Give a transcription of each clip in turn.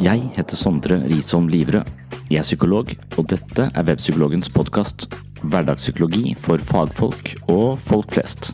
Jeg heter Sondre Risholm Livrød. Jeg er psykolog, og dette er Webpsykologens podcast. Hverdagspsykologi for fagfolk og folk flest.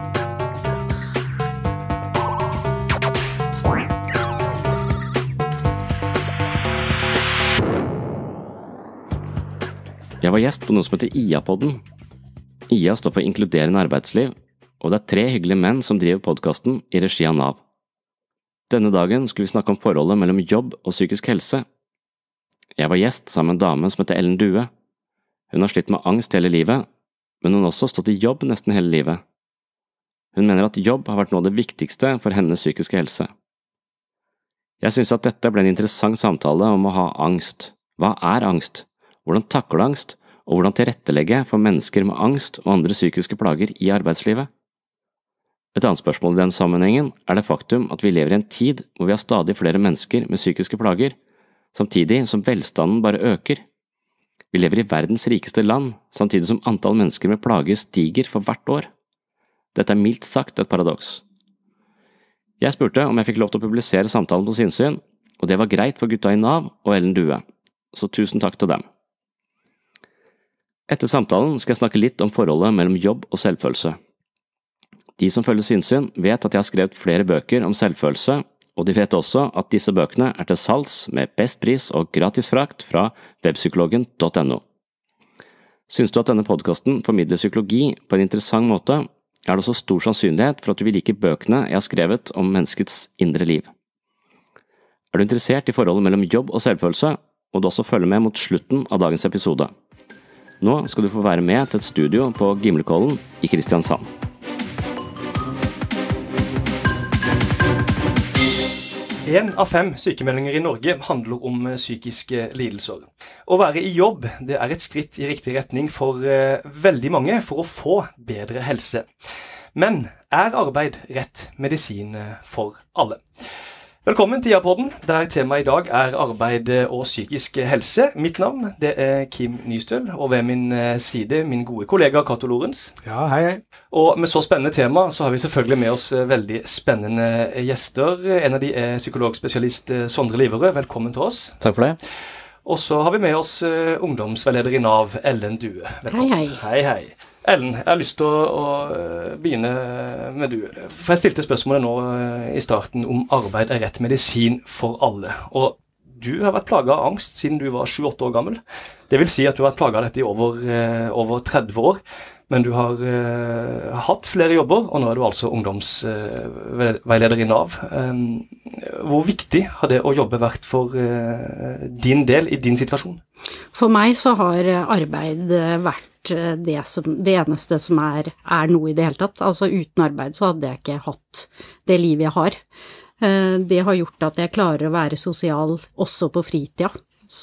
Jeg var gjest på noe som heter IA-podden. IA står for Inkluderende arbeidsliv, og det er 3 hyggelige menn som driver podcasten i regi av Nav. Denne dagen skulle vi snakke om forholdet mellom jobb og psykisk helse. Jeg var gjest sammen med en dame som heter Ellen Due. Hun har slitt med angst hele livet, men hun har også stått i jobb nesten hele livet. Hun mener at jobb har vært noe av det viktigste for hennes psykiske helse. Jeg synes at dette ble en interessant samtale om å ha angst. Hva er angst? Hvordan takle angst? Og hvordan tilrettelegge for mennesker med angst og andre psykiske plager i arbeidslivet? Et annet spørsmål i den sammenhengen er det faktum at vi lever i en tid hvor vi har stadig flere mennesker med psykiske plager, samtidig som velstanden bare øker. Vi lever i verdens rikeste land, samtidig som antall mennesker med plager stiger for hvert år. Dette er mildt sagt et paradoks. Jeg spurte om jeg fikk lov til å publisere samtalen på Sinnsyn, og det var greit for gutta i Nav og Ellen Due, så tusen takk til dem. Etter samtalen skal jeg snakke litt om forholdet mellom jobb og selvfølelse. De som følger Sinnsyn vet at jeg har skrevet flere bøker om selvfølelse, og de vet også at disse bøkene er til salgs med best pris og gratis frakt fra webpsykologen.no. Synes du at denne podcasten formidler psykologi på en interessant måte, er det også stor sannsynlighet for at du vil like bøkene jeg har skrevet om menneskets indre liv. Er du interessert i forholdet mellom jobb og selvfølelse, må du også følge med mot slutten av dagens episode. Nå skal du få være med til et studio på Gimlekollen i Kristiansand. 1 av 5 sykemeldinger i Norge handler om psykiske lidelser. Å være i jobb, det er et skritt i riktig retning for veldig mange for å få bedre helse. Men er arbeid rett medisin for alle? Velkommen til IA-podden, der temaet i dag er arbeid og psykisk helse. Mitt navn det er Kim Nystøl, og ved min side min gode kollega Cato Lorentz. Ja, hei, hei. Og med så spennende tema så har vi selvfølgelig med oss veldig spennende gjester. En av de er psykologspesialist Sondre Livrød. Velkommen til oss. Takk for det. Og så har vi med oss ungdomsveileder i Nav, Ellen Due. Velkommen. Hei, hei. Hei, hei. Ellen, jeg har lyst til å begynne med du. For jeg stilte spørsmålet nå i starten om arbeid er rett medisin for alle. Og du har vært plaget av angst siden du var 7-8 år gammel. Det vil si at du har vært plaget av dette i over 30 år. Men du har hatt flere jobber, og nå er du altså ungdomsveileder i Nav. Hvor viktig har det å jobbe vært for din del i din situasjon? For meg så har arbeid vært det eneste som er noe i det hele tatt. Altså uten arbeid så hadde jeg ikke hatt det livet jeg har. Det har gjort at jeg klarer å være sosial også på fritida.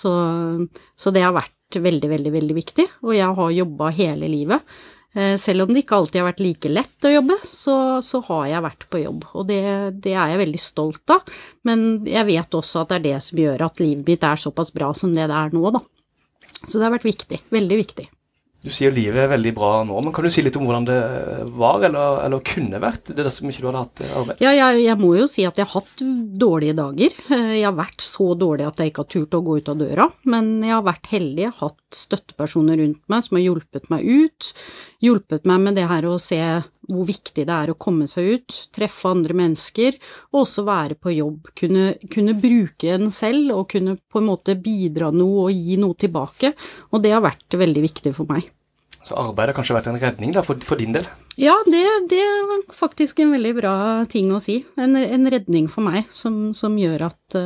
Så det har vært veldig, veldig, veldig viktig, og jeg har jobbet hele livet. Selv om det ikke alltid har vært like lett å jobbe, så har jeg vært på jobb, og det er jeg veldig stolt av. Men jeg vet også at det er det som gjør at livet mitt er såpass bra som det er nå, da. Så det har vært viktig, veldig viktig. Du sier livet er veldig bra nå, men kan du si litt om hvordan det var, eller kunne vært, det som ikke du hadde hatt arbeid? Ja, jeg må jo si at jeg har hatt dårlige dager. Jeg har vært så dårlig at jeg ikke har turt å gå ut av døra, men jeg har vært heldig. Jeg har hatt støttepersoner rundt meg som har hjulpet meg ut, hjulpet meg med det her å se hvor viktig det er å komme seg ut, treffe andre mennesker, og også være på jobb, kunne bruke en selv, og kunne på en måte bidra noe og gi noe tilbake, og det har vært veldig viktig for meg. Så arbeid har kanskje vært en redning da, for din del? Ja, det er faktisk en veldig bra ting å si. En redning for meg, som gjør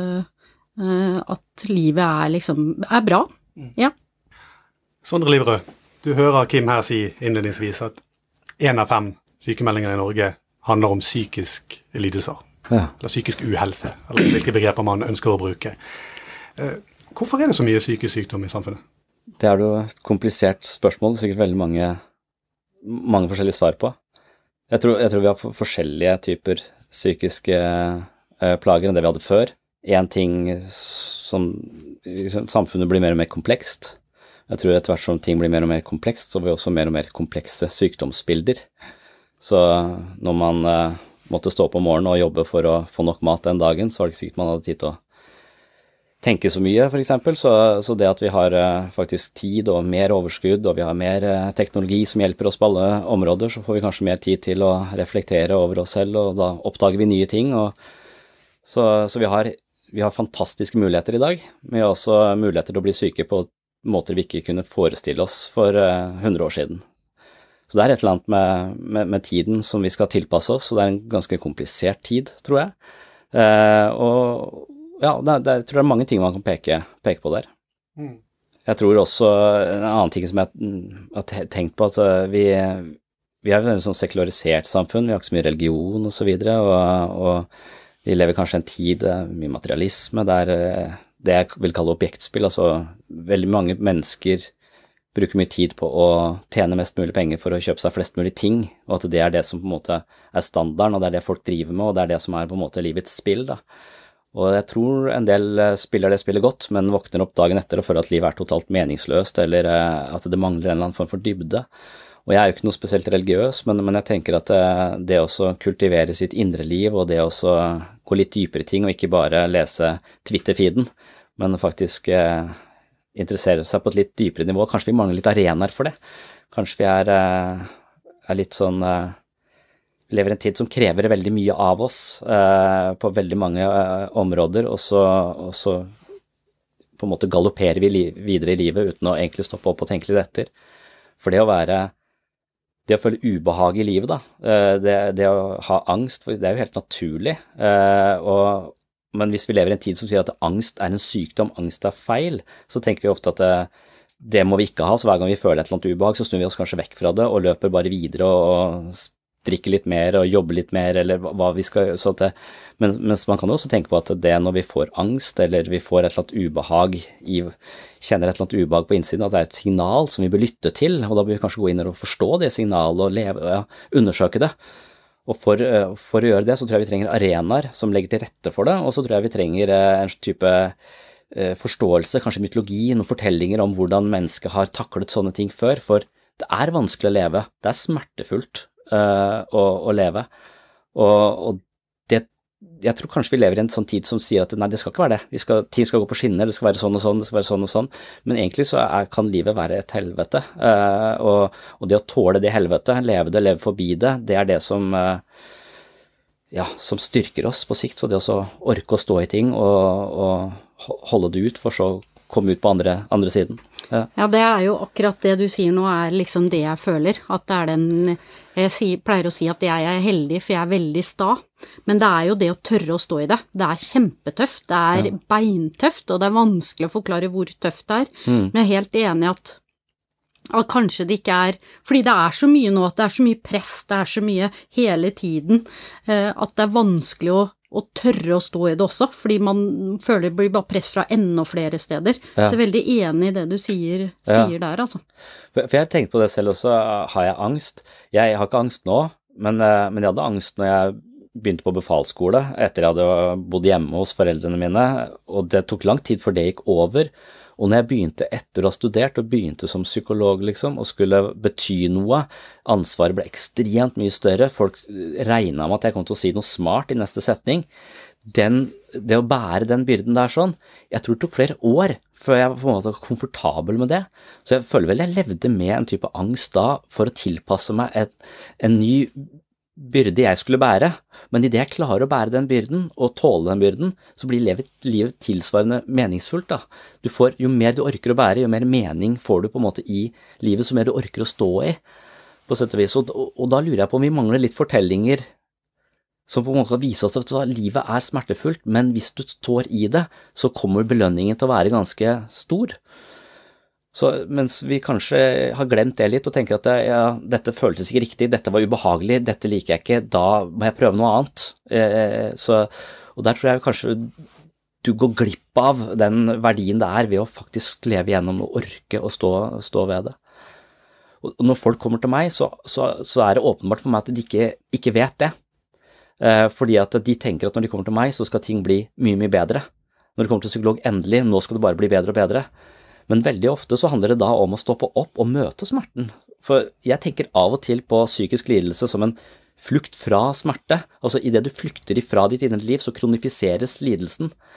at livet er bra. Ja. Sondre Livrød, du hører Kim her si innledningsvis at 1 av 5 sykemeldinger i Norge handler om psykisk lidelser. Ja. Eller psykisk uhelse, eller hvilke begreper man ønsker å bruke. Hvorfor er det så mye psykisk sykdom i samfunnet? Det er jo et komplisert spørsmål, sikkert veldig mange forskjellige svar på. Jeg tror vi har forskjellige typer psykiske plager enn det vi hadde før. En ting som samfunnet blir mer og mer komplekst. Jeg tror etter hvert som ting blir mer og mer komplekst, så blir vi også mer og mer komplekse sykdomsbilder. Så når man måtte stå opp om morgenen og jobbe for å få nok mat den dagen, så var det ikke sikkert man hadde tid til å tenke så mye, for eksempel, så det at vi har faktisk tid og mer overskudd, og vi har mer teknologi som hjelper oss på alle områder, så får vi kanskje mer tid til å reflektere over oss selv, og da oppdager vi nye ting, og så vi har fantastiske muligheter i dag, men vi har også muligheter til å bli syke på måter vi ikke kunne forestille oss for 100 år siden. Så det et eller annet med tiden som vi skal tilpasse oss, og det en ganske komplisert tid, tror jeg. Og ja, jeg tror det mange ting man kan peke på der. Jeg tror også en annen ting som jeg har tenkt på, at vi jo et sånn sekularisert samfunn, vi har ikke så mye religion og så videre, og vi lever kanskje en tid mye materialisme, der det jeg vil kalle objektspill, altså veldig mange mennesker bruker mye tid på å tjene mest mulig penger for å kjøpe seg flest mulig ting, og at det det som på en måte standarden, og det det folk driver med, og det det som på en måte livets spill da. Og jeg tror en del spiller det spillet godt, men våkner opp dagen etter og føler at livet totalt meningsløst, eller at det mangler en eller annen form for dybde. Og jeg jo ikke noe spesielt religiøs, men jeg tenker at det også kultivere sitt indre liv, og det også gå litt dypere i ting, og ikke bare lese Twitter-feeden, men faktisk interessere seg på et litt dypere nivå. Kanskje vi mangler litt arenaer for det. Kanskje vi litt sånn lever en tid som krever veldig mye av oss på veldig mange områder, og så på en måte galopperer vi videre i livet uten å egentlig stoppe opp og tenke litt etter. For det å føle ubehag i livet da, det å ha angst, for det jo helt naturlig, men hvis vi lever i en tid som sier at angst en sykdom, angst feil, så tenker vi ofte at det må vi ikke ha, så hver gang vi føler et eller annet ubehag, så snur vi oss kanskje vekk fra det, og løper bare videre og drikke litt mer og jobbe litt mer, eller hva vi skal, mens man kan jo også tenke på at det når vi får angst, eller vi får et eller annet ubehag, kjenner et eller annet ubehag på innsiden, at det et signal som vi bør lytte til, og da bør vi kanskje gå inn og forstå det signalet, og undersøke det. Og for å gjøre det, så tror jeg vi trenger arenaer som legger til rette for det, og så tror jeg vi trenger en type forståelse, kanskje mytologi, noen fortellinger om hvordan mennesket har taklet sånne ting før, for det vanskelig å leve, det smertefullt å leve, og jeg tror kanskje vi lever i en sånn tid som sier at nei, det skal ikke være det, ting skal gå på skinner, det skal være sånn og sånn, det skal være sånn og sånn, men egentlig så kan livet være et helvete, og det å tåle det helvete, leve forbi det, det det som styrker oss på sikt, så det å orke å stå i ting og holde det ut, for så komme ut på andre siden. Ja, det jo akkurat det du sier nå liksom det jeg føler, at det jeg pleier å si at jeg heldig, for jeg veldig sta, men det jo det å tørre å stå i det. Det kjempetøft, det beintøft, og det vanskelig å forklare hvor tøft det Men jeg helt enig at kanskje det ikke fordi det så mye nå, at det så mye press, det så mye hele tiden, at det vanskelig å tørre å stå i det også, fordi man føler det blir bare press fra enda flere steder. Så jeg veldig enig i det du sier der, altså. For jeg har tenkt på det selv også, har jeg angst? Jeg har ikke angst nå, men jeg hadde angst når jeg begynte på befalsskole, etter jeg hadde bodd hjemme hos foreldrene mine, og det tok lang tid før det gikk over, og når jeg begynte etter å ha studert, og begynte som psykolog liksom, og skulle bety noe, ansvaret ble ekstremt mye større, folk regnet med at jeg kom til å si noe smart i neste setning, det å bære den byrden der sånn, jeg tror det tok flere år før jeg var på en måte komfortabel med det, så jeg føler vel jeg levde med en type angst da, for å tilpasse meg en ny byrde jeg skulle bære, men i det jeg klarer å bære den byrden og tåle den byrden, så blir livet tilsvarende meningsfullt da. Jo mer du orker å bære, jo mer mening får du på en måte i livet, så mer du orker å stå i, på sett og vis. Og da lurer jeg på om vi mangler litt fortellinger som på en måte viser oss at livet smertefullt, men hvis du står i det, så kommer belønningen til å være ganske stor. Så mens vi kanskje har glemt det litt og tenker at dette føltes ikke riktig, dette var ubehagelig, dette liker jeg ikke, da må jeg prøve noe annet. Og der tror jeg kanskje du går glipp av den verdien det ved å faktisk leve gjennom og orke å stå ved det. Og når folk kommer til meg, så det åpenbart for meg at de ikke vet det. Fordi at de tenker at når de kommer til meg, så skal ting bli mye, mye bedre. Når de kommer til psykolog, endelig, nå skal det bare bli bedre og bedre. Men veldig ofte så handler det da om å stoppe opp og møte smerten. For jeg tenker av og til på psykisk lidelse som en flukt fra smerte. Altså i det du flykter ifra ditt indre liv, så kronifiseres lidelsen.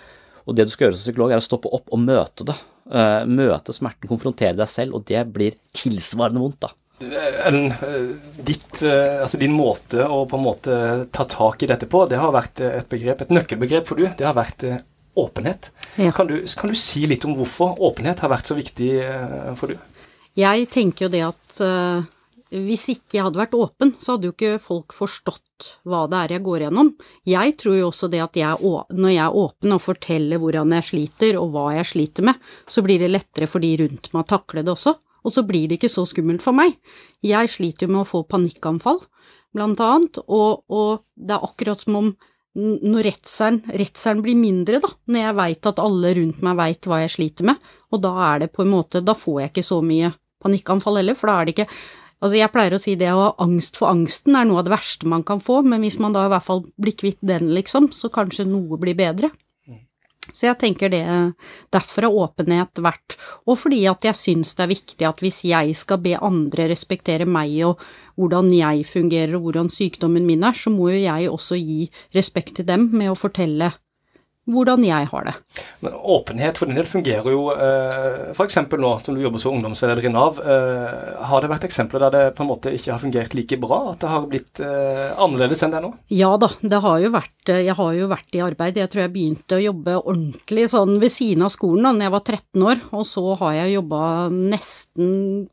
Og det du skal gjøre som psykolog å stoppe opp og møte det. Møte smerten, konfrontere deg selv, og det blir tilsvarende vondt da. Ellen, din måte å på en måte ta tak i dette på, det har vært et nøkkelbegrep for du, det har vært åpenhet. Ja. Kan du si litt om hvorfor åpenhet har vært så viktig for du? Jeg tenker jo det at hvis ikke jeg hadde vært åpen, så hadde jo ikke folk forstått hva det er jeg går gjennom. Jeg tror jo også det at når jeg er åpen og forteller hvordan jeg sliter og hva jeg sliter med, så blir det lettere for de rundt meg å takle det også, og så blir det ikke så skummelt for meg. Jeg sliter jo med å få panikkanfall, blant annet, og det er akkurat som om når redselen blir mindre da, når jeg vet at alle rundt meg vet hva jeg sliter med, og da er det på en måte, da får jeg ikke så mye panikkanfall heller, for da er det ikke, altså jeg pleier å si det å ha angst for angsten er noe av det verste man kan få, men hvis man da i hvert fall blir kvitt den liksom, så kanskje noe blir bedre. Så jeg tenker det, derfor har åpenhet vært, og fordi at jeg synes det er viktig at hvis jeg skal be andre respektere meg og hvordan jeg fungerer og hvordan sykdommen min er, så må jo jeg også gi respekt til dem med å fortelle hvordan jeg har det. Men åpenhet for din del fungerer jo, for eksempel nå, som du jobber som ungdomsveileder i NAV, har det vært eksempler der det på en måte ikke har fungert like bra, at det har blitt annerledes enn det nå? Ja da, det har jo vært, jeg har jo vært i arbeid, jeg tror jeg begynte å jobbe ordentlig sånn ved siden av skolen da jeg var 13 år, og så har jeg jobbet nesten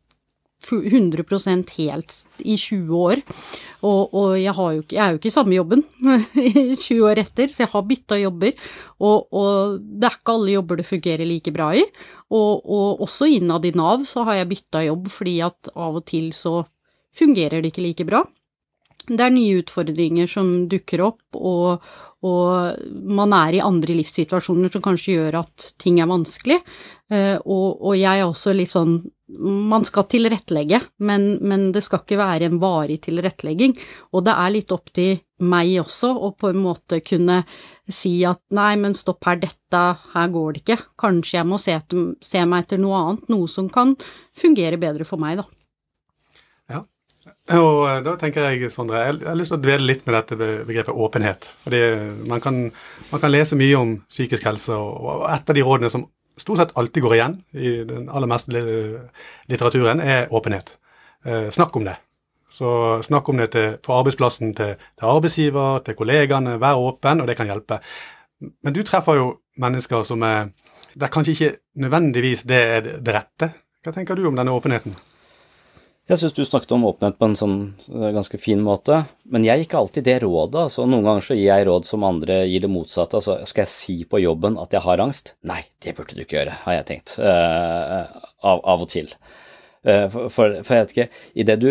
100% helt i 20 år, og jeg er jo ikke i samme jobben i 20 år etter, så jeg har byttet jobber, og det er ikke alle jobber det fungerer like bra i, og også innad i NAV så har jeg byttet jobb, fordi at av og til så fungerer det ikke like bra. Det er nye utfordringer som dukker opp, og man er i andre livssituasjoner som kanskje gjør at ting er vanskelig, og jeg er også litt sånn, man skal tilrettelegge, men det skal ikke være en varig tilrettelegging, og det er litt opp til meg også å på en måte kunne si at nei, men stopp her, her går det ikke, kanskje jeg må se meg etter noe annet, noe som kan fungere bedre for meg da. Ja, og da tenker jeg, Sondre, jeg har lyst til å dvele litt med dette begrepet åpenhet, fordi man kan lese mye om psykisk helse, og et av de rådene som stort sett alltid går igjen i den aller meste litteraturen er åpenhet. Snakk om det. Så snakk om det på arbeidsplassen, til arbeidsgiver, til kollegene, vær åpen, og det kan hjelpe. Men du treffer jo mennesker som der kanskje ikke nødvendigvis det er det rette. Hva tenker du om denne åpenheten? Jeg synes du snakket om åpenhet på en sånn ganske fin måte, men jeg gir ikke alltid det rådet, altså noen ganger så gir jeg råd som andre gir det motsatte, altså skal jeg si på jobben at jeg har angst? Nei, det burde du ikke gjøre, har jeg tenkt, av og til. For jeg vet ikke, i det du,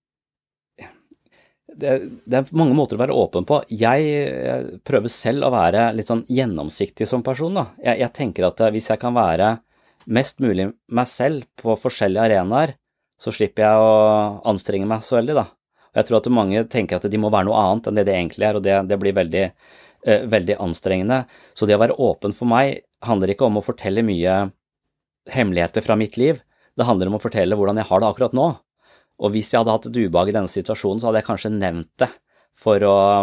det er mange måter å være åpen på. Jeg prøver selv å være litt sånn gjennomsiktig som person da. Jeg tenker at hvis jeg kan være mest mulig meg selv på forskjellige arenaer, så slipper jeg å anstrenge meg så veldig da. Og jeg tror at mange tenker at de må være noe annet enn det egentlig er, og det blir veldig, veldig anstrengende. Så det å være åpen for meg handler ikke om å fortelle mye hemmeligheter fra mitt liv, det handler om å fortelle hvordan jeg har det akkurat nå. Og hvis jeg hadde hatt et ubehag i denne situasjonen, så hadde jeg kanskje nevnt det for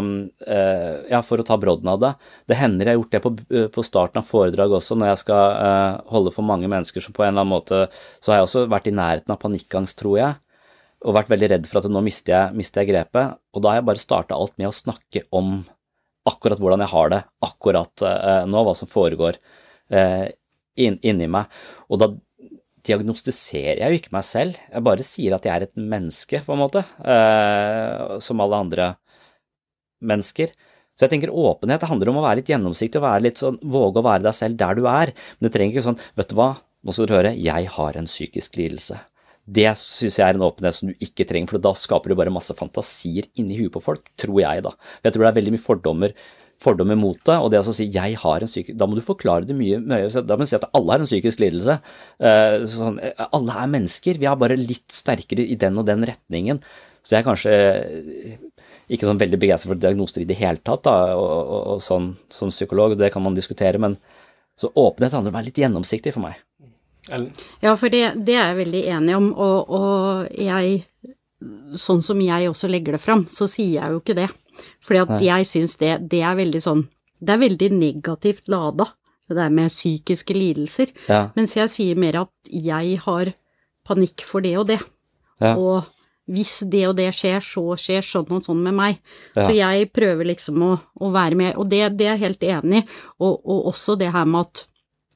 å ta brodden av det. Det hender jeg har gjort det på starten av foredrag også, når jeg skal holde for mange mennesker som på en eller annen måte, så har jeg også vært i nærheten av panikkangst, tror jeg, og vært veldig redd for at nå mister jeg grepet, og da har jeg bare startet alt med å snakke om akkurat hvordan jeg har det, akkurat nå, hva som foregår inni meg, og da diagnostiserer jeg jo ikke meg selv, jeg bare sier at jeg er et menneske, på en måte, som alle andre mennesker. Så jeg tenker åpenhet, det handler om å være litt gjennomsiktig, og være litt sånn, våge å være deg selv der du er, men det trenger ikke sånn, vet du hva, nå skal du høre, jeg har en psykisk lidelse. Det synes jeg er en åpenhet som du ikke trenger, for da skaper du bare masse fantasier inni huet på folk, tror jeg da. Jeg tror det er veldig mye fordommer mot det, og det å si jeg har en psykisk, da må du forklare det mye, da må du si at alle har en psykisk lidelse, sånn, alle er mennesker, vi er bare litt sterkere i den og den retningen, så jeg er kanskje ikke sånn veldig begeistret for diagnoser i det hele tatt da, og sånn som psykolog, det kan man diskutere, men så åpenhet handler om å være litt gjennomsiktig for meg. Ellen? Ja, for det er jeg veldig enig om, og jeg, sånn som jeg også legger det frem, så sier jeg jo ikke det. Fordi at jeg synes det er veldig sånn, det er veldig negativt ladet, det der med psykiske lidelser, mens jeg sier mer at jeg har panikk for det og det, og hvis det og det skjer, så skjer sånn og sånn med meg. Så jeg prøver liksom å være med, og det er jeg helt enig i, og også det her med at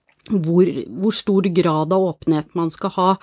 hvor stor grad av åpenhet man skal ha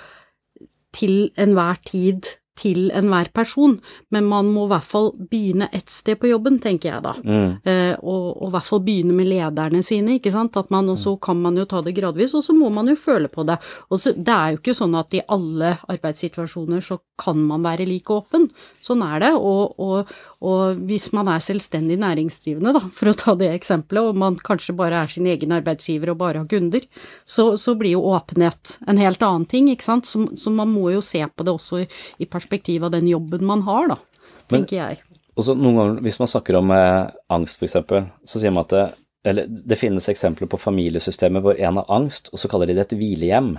til enhver tid, til enhver person, men man må i hvert fall begynne et sted på jobben, tenker jeg da. Og i hvert fall begynne med lederne sine, ikke sant? At man også kan man jo ta det gradvis, og så må man jo føle på det. Og så, det er jo ikke sånn at i alle arbeidssituasjoner så kan man være like åpen. Sånn er det, og hvis man er selvstendig næringsdrivende, da, for å ta det eksempelet, og man kanskje bare er sin egen arbeidsgiver og bare har kunder, så blir jo åpenhet en helt annen ting, ikke sant? Så man må jo se på det også i perspektiv av den jobben man har, da, tenker jeg. Og så noen ganger, hvis man snakker om angst for eksempel, så sier man at det finnes eksempler på familiesystemet hvor en har angst, og så kaller de det et hvilehjem.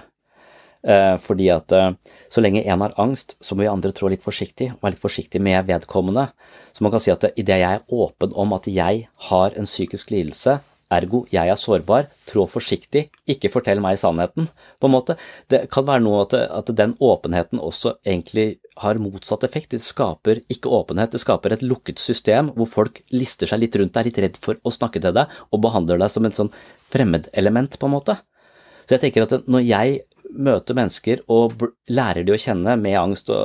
Fordi at så lenge en har angst, så må vi andre trå litt forsiktig, og være litt forsiktig med vedkommende. Så man kan si at i det jeg er åpen om at jeg har en psykisk lidelse, ergo jeg er sårbar, trå forsiktig, ikke fortell meg sannheten, på en måte. Det kan være noe at den åpenheten også egentlig har motsatt effekt. Det skaper ikke åpenhet, det skaper et lukket system hvor folk lister seg litt rundt deg, litt redd for å snakke til deg, og behandler deg som en sånn fremmedelement, på en måte. Så jeg tenker at når jeg møter mennesker og lærer de å kjenne med angst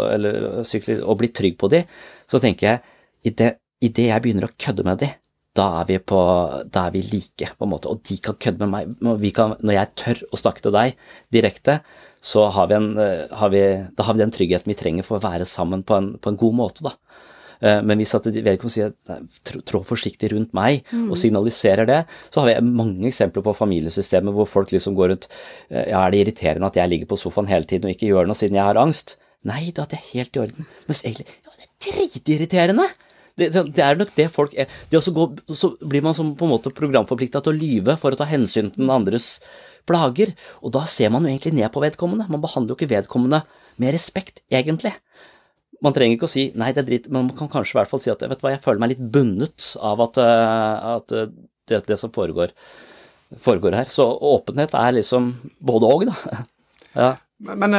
og blir trygg på de, så tenker jeg, i det jeg begynner å kødde med de, da er vi like, på en måte, og de kan kødde med meg. Når jeg tør å snakke til deg direkte, så har vi den tryggheten vi trenger for å være sammen på en god måte, da. Men hvis at vedkommende sier trå forsiktig rundt meg og signaliserer det, så har vi mange eksempler på familiesystemet hvor folk liksom går rundt, er det irriterende at jeg ligger på sofaen hele tiden og ikke gjør noe siden jeg har angst? Nei, da er det helt i orden. Men egentlig, det er dritirriterende! Det er nok det folk er. Så blir man som på en måte programforpliktet til å lyve for å ta hensyn til den andres plager, og da ser man jo egentlig ned på vedkommende. Man behandler jo ikke vedkommende med respekt, egentlig. Man trenger ikke å si, nei, det er dritt, men man kan kanskje i hvert fall si at, vet du hva, jeg føler meg litt bundet av at det som foregår her. Så åpenhet er liksom både og, da. Ja. Men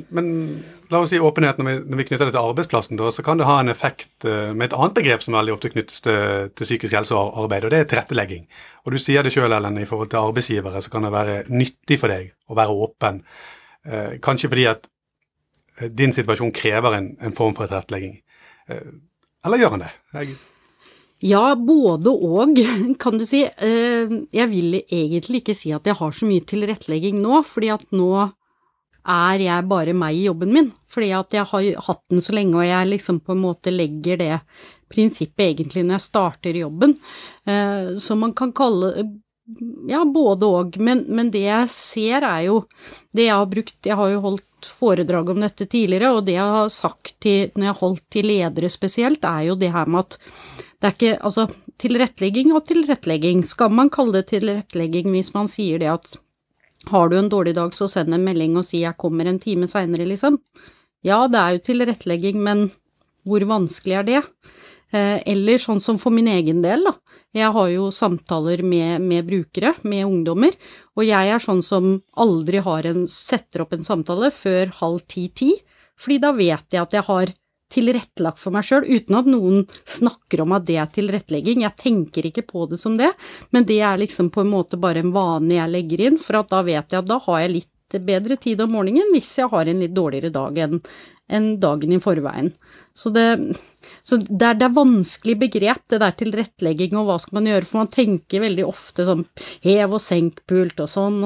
la oss si åpenhet når vi knytter det til arbeidsplassen, da, så kan det ha en effekt med et annet begrep som veldig ofte knyttes til psykisk helse og arbeid, og det er tilrettelegging. Og du sier det selv, Ellen, i forhold til arbeidsgivere, så kan det være nyttig for deg å være åpen. Kanskje fordi at din situasjon krever en form for tilrettelegging. Eller gjør han det? Ja, både og, kan du si. Jeg vil egentlig ikke si at jeg har så mye tilrettelegging nå, fordi at nå er jeg bare meg i jobben min, fordi at jeg har hatt den så lenge, og jeg liksom på en måte legger det prinsippet egentlig når jeg starter jobben. Så man kan kalle, ja, både og, men det jeg ser er jo, det jeg har brukt, jeg har jo holdt foredrag om dette tidligere, og det jeg har sagt når jeg har holdt til ledere spesielt, er jo det her med at det er ikke, altså, tilrettelegging og tilrettelegging, skal man kalle det tilrettelegging hvis man sier det at har du en dårlig dag, så send en melding og si jeg kommer en time senere, liksom. Ja, det er jo tilrettelegging, men hvor vanskelig er det? Eller sånn som for min egen del, da. Jeg har jo samtaler med brukere, med ungdommer, og jeg er sånn som aldri setter opp en samtale før 9:30, fordi da vet jeg at jeg har tilrettelagt for meg selv, uten at noen snakker om at det er tilrettelegging. Jeg tenker ikke på det som det, men det er liksom på en måte bare en vane jeg legger inn, for at da vet jeg at da har jeg litt bedre tid om morgenen hvis jeg har en litt dårligere dag enn dagen i forveien. Så det er vanskelig begrep, det der tilrettelegging, og hva skal man gjøre, for man tenker veldig ofte sånn hev- og senkpult og sånn,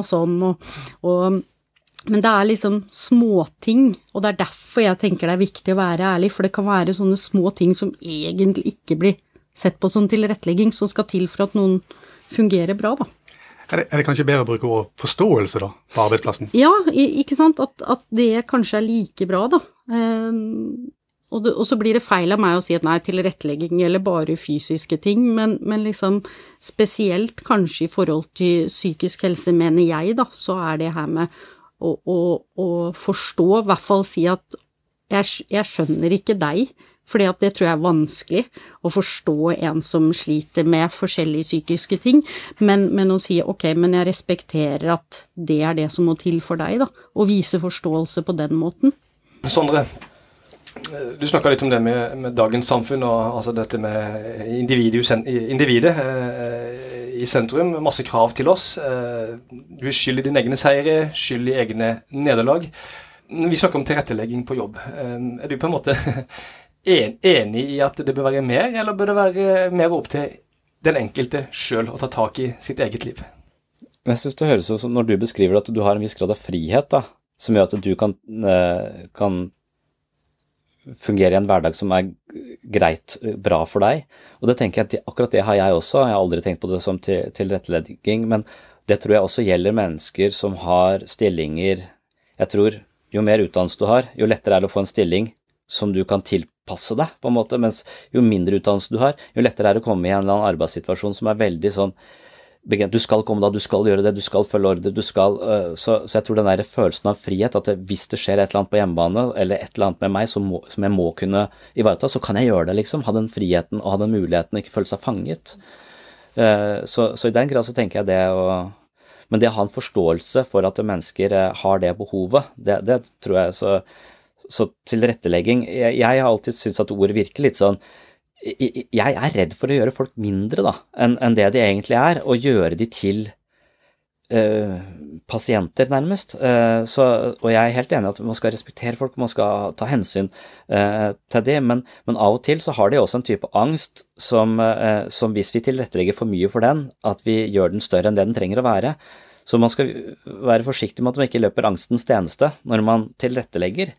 men det er liksom småting, og det er derfor jeg tenker det er viktig å være ærlig, for det kan være sånne små ting som egentlig ikke blir sett på som tilrettelegging, som skal til for at noen fungerer bra, da. Er det kanskje bedre å bruke ord forståelse da, på arbeidsplassen? Ja, ikke sant, at det kanskje er like bra da. Og så blir det feil av meg å si at nei, tilrettelegging eller bare fysiske ting, men liksom spesielt kanskje i forhold til psykisk helse, mener jeg da, så er det her med å forstå, i hvert fall si at jeg skjønner ikke deg, fordi at det tror jeg er vanskelig å forstå en som sliter med forskjellige psykiske ting, men å si, ok, men jeg respekterer at det er det som må til for deg da, og vise forståelse på den måten. Sondre, du snakket litt om det med dagens samfunn, og altså dette med individet i sentrum, masse krav til oss. Du er skyld i dine egne seire, skyld i egne nederlag. Vi snakker om tilrettelegging på jobb. Er du på en måte enig i at det bør være mer, eller bør det være mer opp til den enkelte selv å ta tak i sitt eget liv? Jeg synes det høres ut som når du beskriver at du har en viss grad av frihet da, som gjør at du kan fungere i en hverdag som er greit, bra for deg. Og det tenker jeg at akkurat det har jeg også. Jeg har aldri tenkt på det som tilrettelegging, men det tror jeg også gjelder mennesker som har stillinger. Jeg tror jo mer utdannelse du har, jo lettere er det å få en stilling som du kan tilpasse deg på en måte, mens jo mindre utdannelse du har, jo lettere er det å komme i en eller annen arbeidssituasjon som er veldig sånn, du skal komme da, du skal gjøre det, du skal følge ordre, du skal, så jeg tror den der følelsen av frihet, at hvis det skjer et eller annet på hjemmebane, eller et eller annet med meg som jeg må kunne ivareta, så kan jeg gjøre det liksom, ha den friheten og ha den muligheten og ikke føle seg fanget. Så i den grad så tenker jeg det, men det å ha en forståelse for at mennesker har det behovet, det tror jeg så tilrettelegging, jeg har alltid syntes at ordet virker litt sånn, jeg er redd for å gjøre folk mindre da, enn det de egentlig er, og gjøre de til pasienter nærmest, og jeg er helt enig at man skal respektere folk, man skal ta hensyn til det, men av og til så har de også en type angst som hvis vi tilrettelegger for mye for den, at vi gjør den større enn det den trenger å være, så man skal være forsiktig med at man ikke løper angstens tjeneste når man tilrettelegger.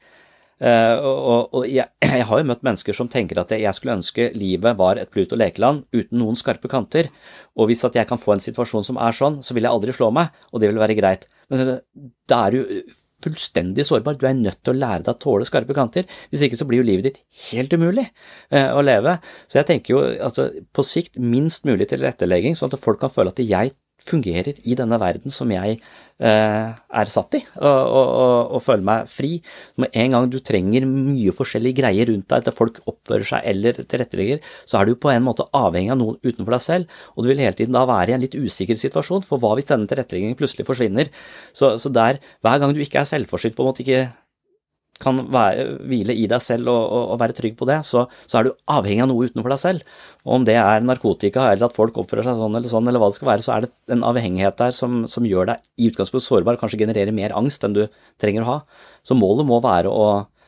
Og jeg har jo møtt mennesker som tenker at jeg skulle ønske livet var et Pluto lekeland uten noen skarpe kanter, og hvis at jeg kan få en situasjon som er sånn, så vil jeg aldri slå meg, og det vil være greit. Men da er du fullstendig sårbar, du er nødt til å lære deg å tåle skarpe kanter, hvis ikke så blir jo livet ditt helt umulig å leve. Så jeg tenker jo altså, på sikt minst mulig tilrettelegging, sånn at folk kan føle at jeg fungerer i denne verden som jeg er satt i, og føler meg fri. Med en gang du trenger mye forskjellige greier rundt deg, at folk oppfører seg eller tilrettelegger, så er du på en måte avhengig av noen utenfor deg selv, og du vil hele tiden da være i en litt usikker situasjon, for hva hvis denne tilretteleggingen plutselig forsvinner? Så der, hver gang du ikke er selvforsynt, på en måte ikke kan hvile i deg selv og være trygg på det, så er du avhengig av noe utenfor deg selv. Og om det er narkotika, eller at folk oppfører seg sånn, eller hva det skal være, så er det en avhengighet der som gjør deg i utgangspunktet sårbar, kanskje genererer mer angst enn du trenger å ha. Så målet må være å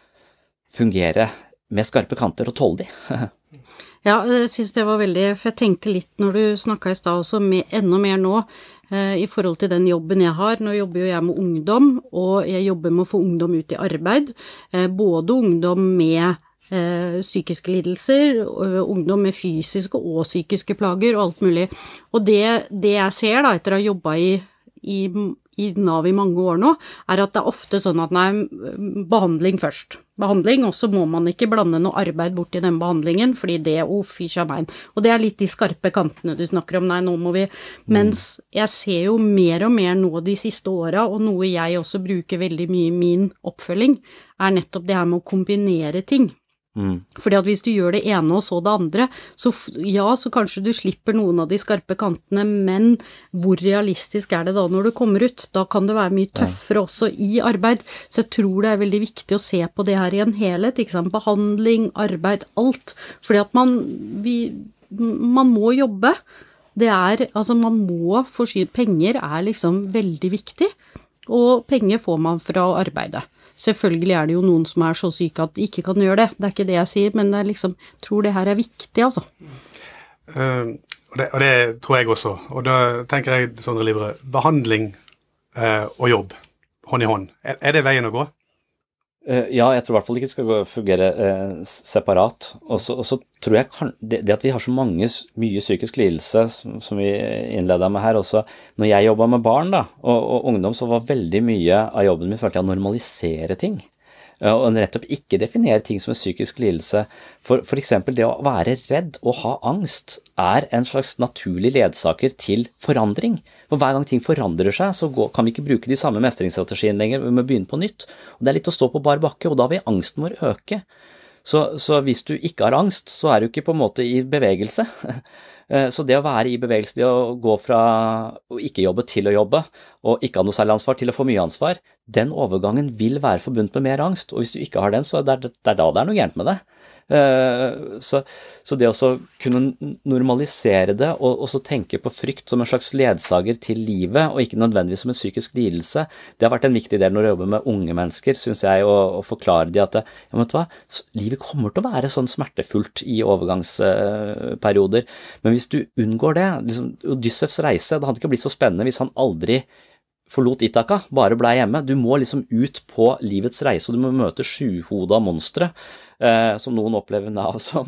fungere med skarpe kanter og tåle de. Ja, jeg synes det var veldig, for jeg tenkte litt når du snakket i sted også, enda mer nå, i forhold til den jobben jeg har. Nå jobber jo jeg med ungdom, og jeg jobber med å få ungdom ut i arbeid, både ungdom med psykiske lidelser, ungdom med fysiske og psykiske plager og alt mulig. Og det jeg ser da, etter å ha jobbet i NAV i mange år nå, er at det er ofte sånn at nei, behandling først. Behandling, og så må man ikke blande noe arbeid bort i den behandlingen, fordi det fysja meg. Og det er litt de skarpe kantene du snakker om, nei, nå må vi, mens jeg ser jo mer og mer nå de siste årene, og noe jeg også bruker veldig mye i min oppfølging, er nettopp det her med å kombinere ting. Fordi at hvis du gjør det ene og så det andre, så kanskje du slipper noen av de skarpe kantene, men hvor realistisk er det da når du kommer ut? Da kan det være mye tøffere også i arbeid, så jeg tror det er veldig viktig å se på det her i en helhet, ikke sant? Behandling, arbeid, alt, fordi at man må jobbe, det er, altså man må forsyne, penger er liksom veldig viktig, og penger får man fra å arbeide. Selvfølgelig er det jo noen som er så syke at de ikke kan gjøre det. Det er ikke det jeg sier, men jeg liksom tror det her er viktig, altså. Og det tror jeg også. Og da tenker jeg, Sondre Livre, behandling og jobb, hånd i hånd. Er det veien å gå? Ja, jeg tror i hvert fall ikke det skal fungere separat. Og så tror jeg det at vi har så mye psykisk lidelse, som vi innledet med her også, når jeg jobbet med barn da, og ungdom, så var veldig mye av jobben min følte jeg å normalisere ting. Og nettopp ikke definere ting som en psykisk lidelse. For eksempel det å være redd og ha angst er en slags naturlig ledsager til forandring. For hver gang ting forandrer seg, så kan vi ikke bruke de samme mestringsstrategiene lenger, vi må begynne på nytt. Og det er litt å stå på bar bakke, og da vil angsten vår øke. Så hvis du ikke har angst, så du ikke på en måte i bevegelse. Så det å være i bevegelse, det å gå fra å ikke jobbe til å jobbe, og ikke ha noe særlig ansvar til å få mye ansvar, den overgangen vil være forbundet med mer angst, og hvis du ikke har den, så det da det noe gærent med det. Så det å kunne normalisere det, og så tenke på frykt som en slags ledsager til livet, og ikke nødvendigvis som en psykisk lidelse, det har vært en viktig del når jeg jobber med unge mennesker, synes jeg, å forklare de at ja, vet du hva, livet kommer til å være sånn smertefullt i overgangsperioder, men hvis du unngår det, liksom, Odysseus reise, det hadde ikke blitt så spennende hvis han aldri forlot Ithaka, bare ble hjemme. Du må liksom ut på livets reise, og du må møte sjuhoda monstre, som noen opplever Nav som.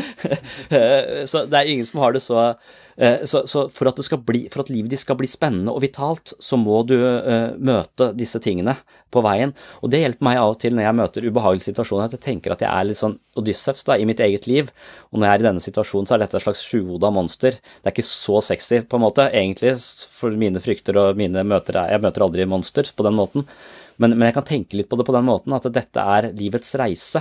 Så det ingen som har det så for at livet ditt skal bli spennende og vitalt, så må du møte disse tingene på veien, og det hjelper meg av og til når jeg møter ubehagelige situasjoner, at jeg tenker at jeg litt sånn Odysseus da, i mitt eget liv, og når jeg i denne situasjonen, så dette et slags sjuhoda monster. Det ikke så sexy på en måte, egentlig, for mine frykter og mine møter, jeg møter aldri monster på den måten, men jeg kan tenke litt på det på den måten, at dette livets reise,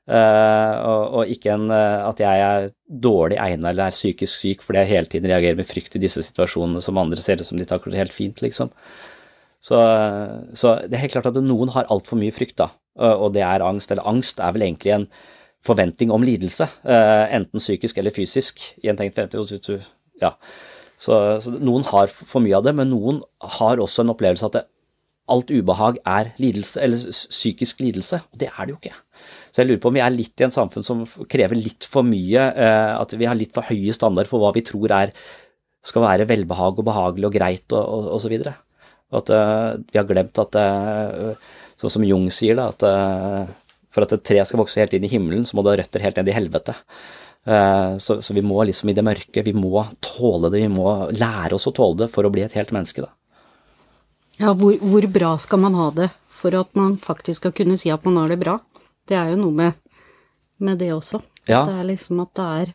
og ikke at jeg dårlig egnet eller psykisk syk fordi jeg hele tiden reagerer med frykt i disse situasjonene som andre ser ut som de takler helt fint, liksom. Så det helt klart at noen har alt for mye frykt da, og det angst, eller angst vel egentlig en forventning om lidelse, enten psykisk eller fysisk, i en tenkt forventning, ja. Så noen har for mye av det, men noen har også en opplevelse at alt ubehag lidelse, eller psykisk lidelse, og det det jo ikke. Så jeg lurer på om vi litt i en samfunn som krever litt for mye, at vi har litt for høye standard for hva vi tror skal være velbehag og behagelig og greit og så videre. Og at vi har glemt at, sånn som Jung sier da, at for at et tre skal vokse helt inn i himmelen, så må det ha røtter helt ned i helvete. Så vi må liksom i det mørke, vi må tåle det, vi må lære oss å tåle det for å bli et helt menneske da. Ja, hvor bra skal man ha det for at man faktisk skal kunne si at man har det bra? Det jo noe med det også. Ja. Det liksom at det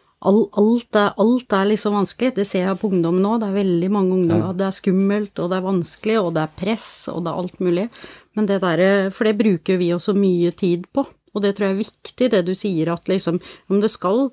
alt liksom vanskelig. Det ser jeg på ungdom nå. Det veldig mange ungdommer. Ja. Det skummelt, og det vanskelig, og det press, og det alt mulig. Men det for det bruker vi også mye tid på. Og det tror jeg viktig, det du sier, at liksom, om det skal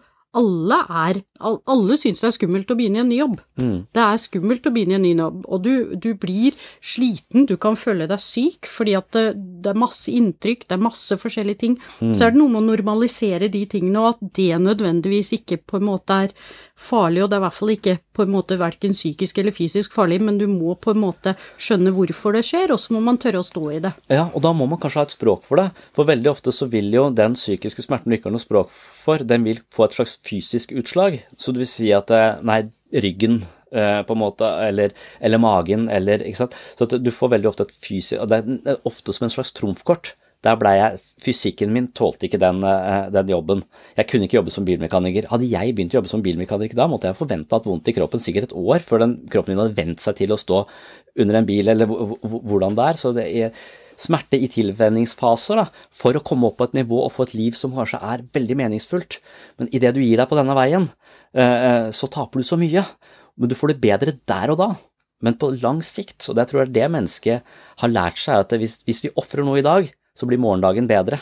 alle synes det skummelt å begynne i en ny jobb. Det skummelt å begynne i en ny jobb, og du blir sliten, du kan føle deg syk, fordi at det masse inntrykk, det masse forskjellige ting. Så det noe med å normalisere de tingene, og at det nødvendigvis ikke på en måte farlig, og det I hvert fall ikke på en måte hverken psykisk eller fysisk farlig, men du må på en måte skjønne hvorfor det skjer, og så må man tørre å stå i det. Ja, og da må man kanskje ha et språk for det, for veldig ofte så vil jo den psykiske smerten du ikke har noe språk for, den vil få et slags fysisk utslag, så det vil si at ryggen på en måte, eller magen, eller, ikke sant? Så at du får veldig ofte et fysisk, og det ofte som en slags trumfkort. Der fysikken min tålte ikke den jobben. Jeg kunne ikke jobbe som bilmekaniker. Hadde jeg begynt å jobbe som bilmekaniker da, måtte jeg forvente at vondt I kroppen sikkert et år, før kroppen min hadde vendt seg til å stå under en bil, eller hvordan det så det smerte I tilvenningsfaser da, for å komme opp på et nivå og få et liv som kanskje veldig meningsfullt. Men I det du gir deg på denne veien, så taper du så mye, men du får det bedre der og da. Men på lang sikt, og det tror jeg det mennesket har lært seg, at hvis vi offrer noe I dag, så blir morgendagen bedre.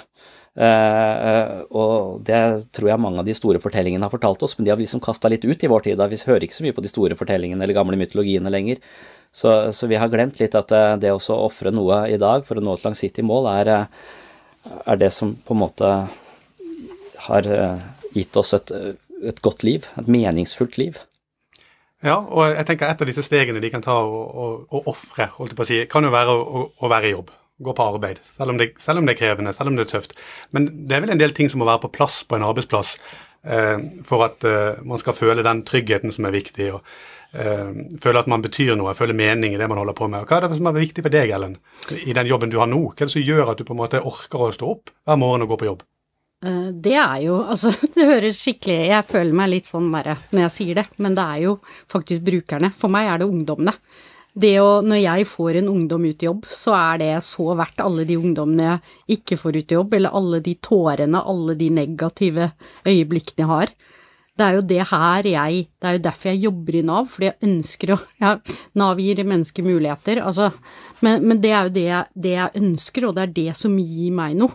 Og det tror jeg mange av de store fortellingene har fortalt oss, men de har liksom kastet litt ut I vår tid, da vi hører ikke så mye på de store fortellingene eller gamle mytologiene lenger. Så vi har glemt litt at det å offre noe I dag for å nå et langsiktig mål det som på en måte har gitt oss et godt liv, et meningsfullt liv. Ja, og jeg tenker et av disse stegene de kan ta og offre, holdt jeg på å si, kan jo være å være I jobb. Gå på arbeid, selv om det krevende, selv om det tøft. Men det vel en del ting som må være på plass på en arbeidsplass for at man skal føle den tryggheten som viktig, og føle at man betyr noe, føle mening I det man holder på med. Hva det som viktig for deg, Ellen, I den jobben du har nå? Hva det som gjør at du på en måte orker å stå opp hver morgen og gå på jobb? Det jo, altså, det høres skikkelig, jeg føler meg litt sånn der når jeg sier det, men det jo faktisk brukerne. For meg det ungdommene. Når jeg får en ungdom ut I jobb, så det så verdt alle de ungdommene jeg ikke får ut I jobb, eller alle de tårene, alle de negative øyeblikkene jeg har. Det jo det her det jo derfor jeg jobber I NAV, fordi jeg ønsker NAV gir mennesker muligheter, altså, men det jo det jeg ønsker, og det det som gir meg noe.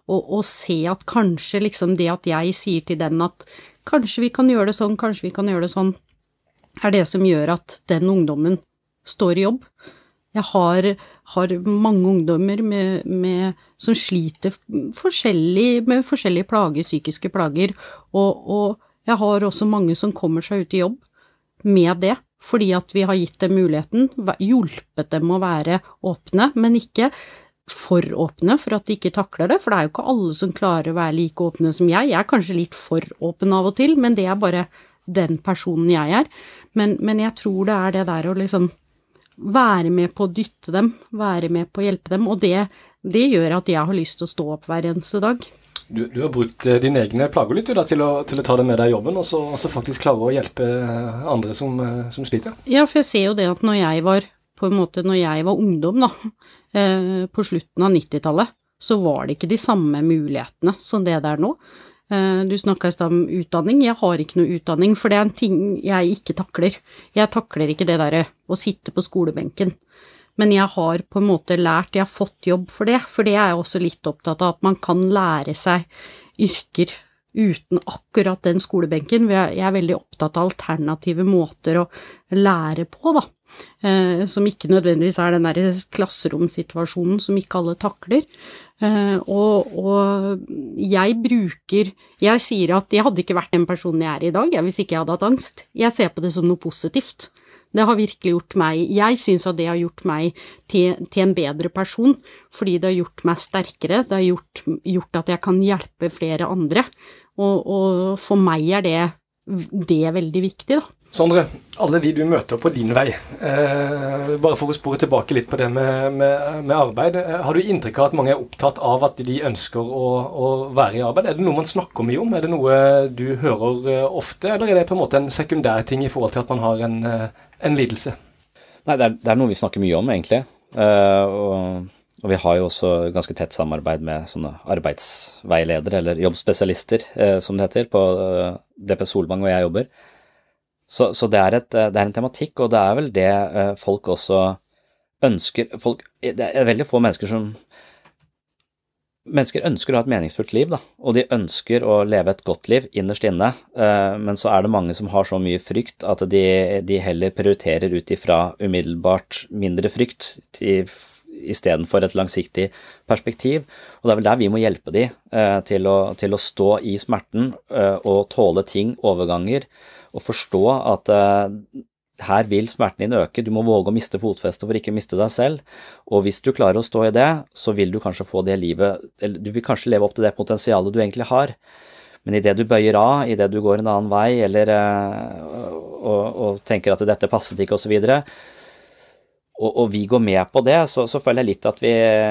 og se at kanskje liksom det at jeg sier til den at kanskje vi kan gjøre det sånn, kanskje vi kan gjøre det sånn, det som gjør at den ungdommen står i jobb. Jeg har mange ungdommer som sliter med forskjellige plager, psykiske plager, og jeg har også mange som kommer seg ut i jobb med det, fordi at vi har gitt dem muligheten, hjulpet dem å være åpne, men ikke for åpne for at de ikke takler det, for det jo ikke alle som klarer å være like åpne som jeg. Jeg kanskje litt for åpen av og til, men det bare den personen jeg men jeg tror det det der å liksom være med på å dytte dem, være med på å hjelpe dem, og det gjør at jeg har lyst til å stå opp hver eneste dag. Du har brukt dine egne plager litt til å ta det med deg i jobben, og så faktisk klare å hjelpe andre som sliter. Ja, for jeg ser jo det at når jeg var ungdom da, på slutten av 90-tallet, så var det ikke de samme mulighetene som det der nå. Du snakket om utdanning. Jeg har ikke noe utdanning, for det en ting jeg ikke takler. Jeg takler ikke det der å sitte på skolebenken. Men jeg har på en måte lært, jeg har fått jobb for det jeg også litt opptatt av, at man kan lære seg yrker uten akkurat den skolebenken. Jeg veldig opptatt av alternative måter å lære på da, som ikke nødvendigvis den der klasseromsituasjonen som ikke alle takler. Og jeg sier at jeg hadde ikke vært den personen jeg i dag, hvis ikke jeg hadde hatt angst. Jeg ser på det som noe positivt. Det har virkelig gjort meg, jeg synes at det har gjort meg til en bedre person, fordi det har gjort meg sterkere, det har gjort at jeg kan hjelpe flere andre, og for meg det veldig viktig da. Sondre, alle de du møter på din vei, bare for å spore tilbake litt på det med arbeid, har du inntrykk av at mange opptatt av at de ønsker å være i arbeid? Det noe man snakker mye om? Det noe du hører ofte, eller det på en måte en sekundær ting i forhold til at man har en lidelse? Nei, det noe vi snakker mye om egentlig, og vi har jo også ganske tett samarbeid med sånne arbeidsveiledere, eller jobbspesialister, som det heter, på DP Solvang hvor jeg jobber. Så det en tematikk, og det vel det folk også ønsker. Det veldig få mennesker ønsker å ha et meningsfullt liv, da, og de ønsker å leve et godt liv innerst inne, men så det mange som har så mye frykt at de heller prioriterer ut ifra umiddelbart mindre frykt i stedet for et langsiktig perspektiv, og det vel der vi må hjelpe de til å stå i smerten og tåle ting, overganger, og forstå at her vil smerten din øke, du må våge å miste fotfestet for ikke miste deg selv, og hvis du klarer å stå i det, så vil du kanskje få det livet, eller du vil kanskje leve opp til det potensialet du egentlig har, men i det du bøyer av, i det du går en annen vei, eller og tenker at dette passet ikke og så videre, og vi går med på det, så føler jeg litt at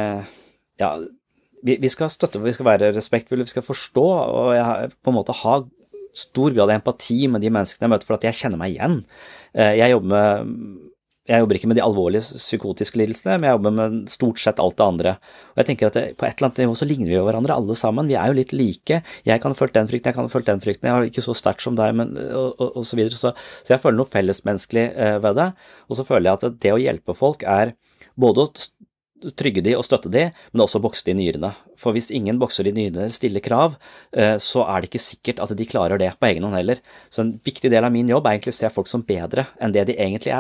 vi skal støtte, vi skal være respektfulle, vi skal forstå, og jeg på en måte ha stor grad av empati med de menneskene jeg møter, for at jeg kjenner meg igjen. Jeg jobber ikke med de alvorlige psykotiske lidelsene, men jeg jobber med stort sett alt det andre. Og jeg tenker at på et eller annet nivå så ligner vi jo hverandre alle sammen. Vi jo litt like. Jeg kan ha følt den frykten, jeg kan ha følt den frykten. Jeg har ikke så sterkt som deg, men, og så videre. Så jeg føler noe fellesmenneskelig ved det. Og så føler jeg at det å hjelpe folk både å trygge de og støtte de, men også bokse de i nyrene. For hvis ingen bokser de i nyrene eller stiller krav, så det ikke sikkert at de klarer det på egen hånd heller. Så en viktig del av min jobb egentlig å se folk som bedre enn det de egentlig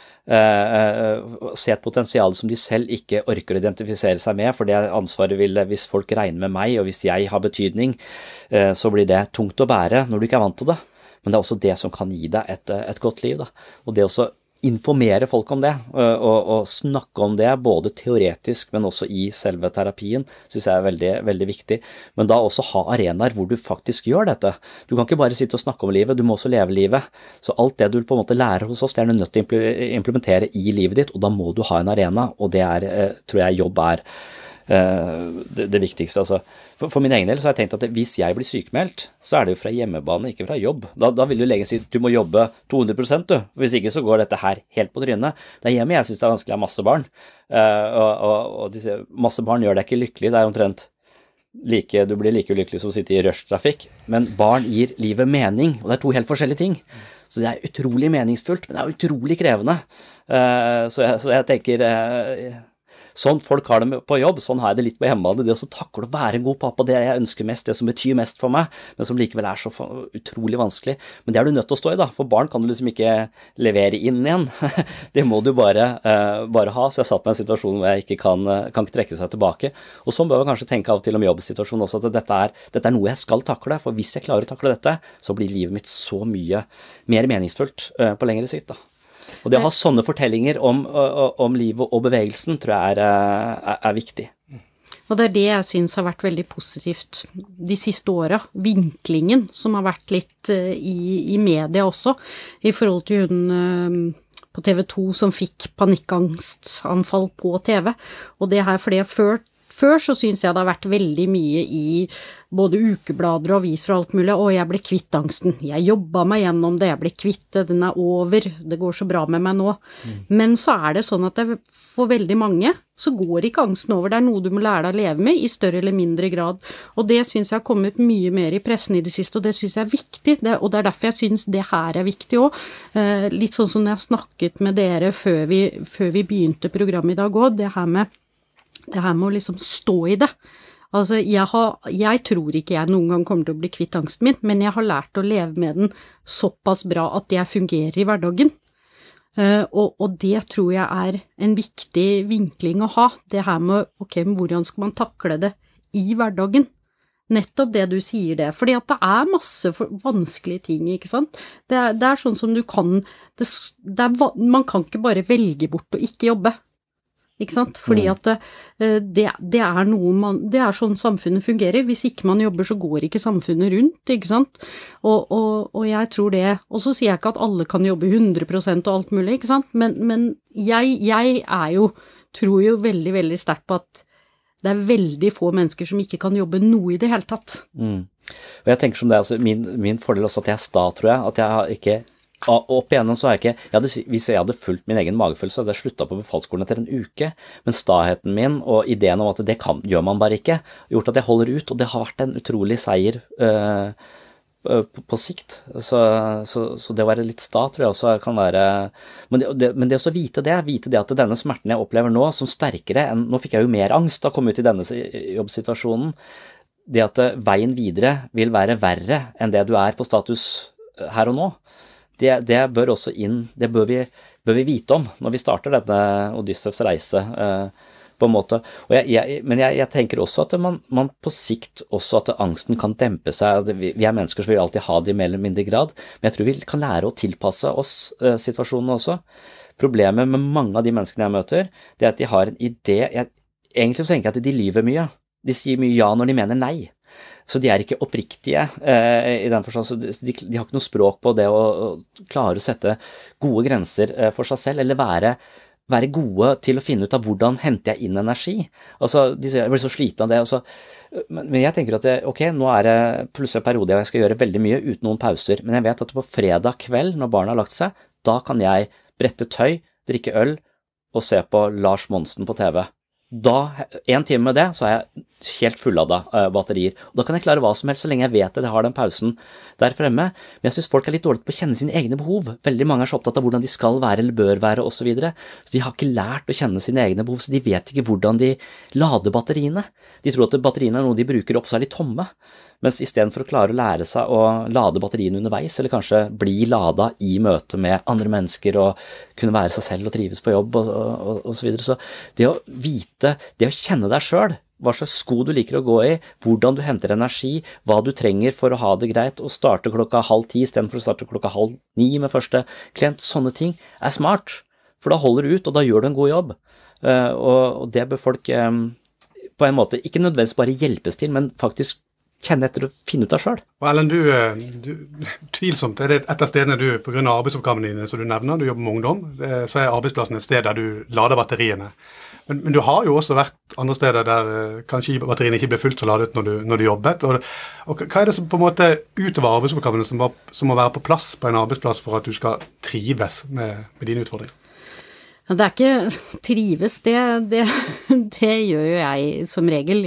se et potensial som de selv ikke orker å identifisere seg med, for det ansvaret vil, hvis folk regner med meg, og hvis jeg har betydning, så blir det tungt å bære når du ikke vant til det. Men det også det som kan gi deg et godt liv, da. Og det også informere folk om det, og snakke om det, både teoretisk, men også i selve terapien, synes jeg veldig, veldig viktig. Men da også ha arenaer hvor du faktisk gjør dette. Du kan ikke bare sitte og snakke om livet, du må også leve livet. Så alt det du på en måte lærer hos oss, det du nødt til å implementere i livet ditt, og da må du ha en arena, og det tror jeg jobb det viktigste. Altså, for min egen del så har jeg tenkt at hvis jeg blir sykemeldt, så det jo fra hjemmebane, ikke fra jobb. Da vil jo legen si du må jobbe 200%, du. For hvis ikke så går dette her helt på trynet. Det hjemme jeg synes det vanskelig å ha masse barn, og masse barn gjør deg ikke lykkelig. Det omtrent du blir like ulykkelig som å sitte i rushtrafikk, men barn gir livet mening, og det to helt forskjellige ting. Så det utrolig meningsfullt, men det utrolig krevende. Så jeg tenker sånn folk har det på jobb, sånn har jeg det litt på hjemmebane. Det å så takle å være en god pappa, det jeg ønsker mest, det som betyr mest for meg, men som likevel så utrolig vanskelig. Men det du nødt til å stå i da, for barn kan du liksom ikke levere inn igjen. Det må du bare ha, så jeg satt meg i en situasjon hvor jeg ikke kan ikke trekke seg tilbake. Og sånn bør jeg kanskje tenke av og til om jobbsituasjonen også, at dette noe jeg skal takle, for hvis jeg klarer å takle dette, så blir livet mitt så mye mer meningsfullt på lengre sikt da. Og det å ha sånne fortellinger om livet og bevegelsen tror jeg er viktig. Og det det jeg synes har vært veldig positivt de siste årene, vinklingen som har vært litt i media også, i forhold til hun på TV 2 som fikk panikkangstanfall på TV, og det her fordi før så synes jeg det har vært veldig mye i både ukeblader og aviser og alt mulig, og jeg ble kvitt angsten. Jeg jobbet meg gjennom det, jeg ble kvitt det, den over, det går så bra med meg nå. Men så det sånn at for veldig mange så går ikke angsten over, det noe du må lære deg å leve med i større eller mindre grad. Og det synes jeg har kommet mye mer i pressen i det siste, og det synes jeg er viktig, og det derfor jeg synes det her viktig også. Litt sånn som jeg snakket med dere før vi begynte programmet i dag også, det her med å liksom stå i det. Altså, jeg tror ikke jeg noen gang kommer til å bli kvitt angsten min, men jeg har lært å leve med den såpass bra at jeg fungerer i hverdagen. Og det tror jeg en viktig vinkling å ha. Det her med, hvordan skal man takle det i hverdagen? Nettopp det du sier det, fordi at det masse vanskelige ting, ikke sant? Det sånn som du kan, man kan ikke bare velge bort å ikke jobbe. Ikke sant? Fordi at det noe det sånn samfunnet fungerer. Hvis ikke man jobber, så går ikke samfunnet rundt, ikke sant? Og jeg tror det, og så sier jeg ikke at alle kan jobbe 100% og alt mulig, ikke sant? Men jeg tror jo veldig, veldig sterkt på at det veldig få mennesker som ikke kan jobbe noe i det hele tatt. Og jeg tenker som det, altså, min fordel også at jeg sta, tror jeg, at jeg har ikke opp igjennom så jeg ikke, hvis jeg hadde fulgt min egen magefølelse, hadde jeg sluttet på befalsskolen etter en uke, men staheten min og ideen om at det gjør man bare ikke, gjort at jeg holder ut, og det har vært en utrolig seier på sikt, så det å være litt sta tror jeg også kan være, men det også vite det at denne smerten jeg opplever nå, som sterkere enn, nå fikk jeg jo mer angst da jeg kom ut i denne jobbsituasjonen, det at veien videre vil være verre enn det du på status her og nå, det bør også inn, det bør vi vite om når vi starter denne Odysseus reise på en måte. Men jeg tenker også at man på sikt også at angsten kan dempe seg. Vi mennesker så vil alltid ha det i mer eller mindre grad, men jeg tror vi kan lære å tilpasse oss situasjonen også. Problemet med mange av de menneskene jeg møter, det at de har en idé. Egentlig så tenker jeg at de lyver mye. De sier mye ja når de mener nei. Så de ikke oppriktige i den forstand, så de har ikke noe språk på det å klare å sette gode grenser for seg selv, eller være gode til å finne ut av hvordan henter jeg inn energi. Altså, de sier, jeg blir så sliten av det, altså. Men jeg tenker at nå det plutselig en periode jeg skal gjøre veldig mye uten noen pauser, men jeg vet at på fredag kveld, når barna har lagt seg, da kan jeg brette tøy, drikke øl og se på Lars Monsen på TV. Da, 1 time med det, så jeg helt fulladet batterier. Og da kan jeg klare hva som helst, så lenge jeg vet at jeg har den pausen der fremme. Men jeg synes folk litt dårlig på å kjenne sine egne behov. Veldig mange så opptatt av hvordan de skal være eller bør være, og så videre. Så de har ikke lært å kjenne sine egne behov, så de vet ikke hvordan de lader batteriene. De tror at batteriene noe de bruker opp, så de tomme. Mens i stedet for å klare å lære seg å lade batteriene underveis, eller kanskje bli ladet i møte med andre mennesker, og kunne være seg selv og trives på jobb, og så videre. Så det å vite, det å kjenne deg selv, hva slags sko du liker å gå i, hvordan du henter energi, hva du trenger for å ha det greit, og starte 8:30 i stedet for å starte 8:30 med første klient, sånne ting smart, for da holder du ut, og da gjør du en god jobb. Og det bør folk på en måte ikke nødvendigvis bare hjelpes til, men faktisk kjenne etter å finne ut av selv. Og Ellen, du tvilsomt, det et av stedene du, på grunn av arbeidsoppgavene dine som du nevner, du jobber med ungdom, så arbeidsplassen et sted der du lader batteriene. Men du har jo også vært andre steder der kanskje batteriene ikke ble fullt så ladet når du jobbet. Og hva det som på en måte utover arbeidsoppgavene som må være på plass på en arbeidsplass for at du skal trives med dine utfordringer? Ja, det ikke trives, det gjør jo jeg som regel.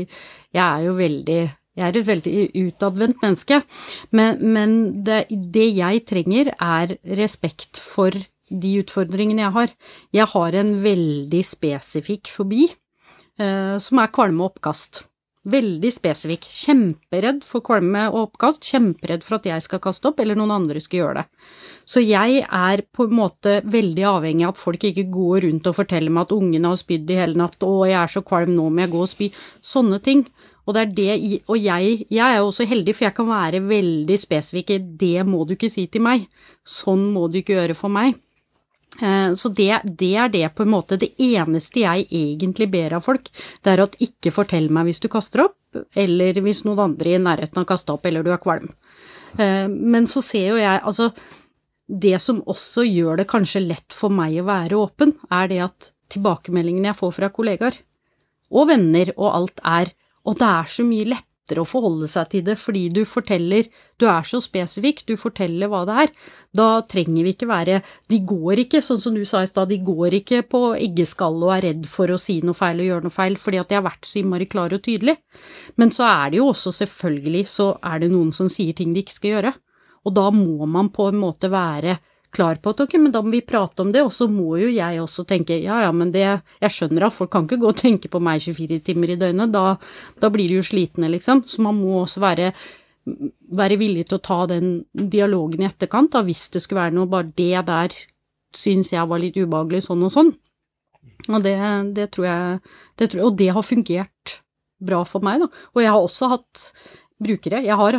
Jeg jo et veldig utadvendt menneske, men det jeg trenger respekt for de utfordringene jeg har. Jeg har en veldig spesifikk fobi, som kvalme og oppkast. Veldig spesifikk. Kjemperedd for kvalme og oppkast, kjemperedd for at jeg skal kaste opp, eller noen andre skal gjøre det. Så jeg på en måte veldig avhengig av at folk ikke går rundt og forteller meg at ungen har spydd i hele natt, og jeg så kvalm nå, må jeg gå og spy. Sånne ting. Og det det, og jeg jo også heldig, for jeg kan være veldig spesifikk, det må du ikke si til meg. Sånn må du ikke gjøre for meg. Så det det på en måte, det eneste jeg egentlig ber av folk, det at ikke fortell meg hvis du kaster opp, eller hvis noen andre i nærheten har kastet opp, eller du kvalm. Men så ser jo jeg, altså, det som også gjør det kanskje lett for meg å være åpen, det at tilbakemeldingene jeg får fra kollegaer, og venner, og alt og det så mye lettere å forholde seg til det, fordi du forteller, du så spesifikk, du forteller hva det da trenger vi ikke være, de går ikke, sånn som du sa i sted, de går ikke på eggeskall og redd for å si noe feil og gjøre noe feil, fordi at de har vært så innmari klar og tydelig. Men så det jo også selvfølgelig, så det noen som sier ting de ikke skal gjøre, og da må man på en måte være klar på at ok, men da må vi prate om det, og så må jo jeg også tenke, ja, men jeg skjønner at folk kan ikke gå og tenke på meg 24 timer i døgnet, da blir de jo slitne liksom, så man må også være villig til å ta den dialogen i etterkant, da, hvis det skulle være noe, bare det der synes jeg var litt ubehagelig sånn og sånn, og det tror jeg, og det har fungert bra for meg da, og jeg har også hatt brukere.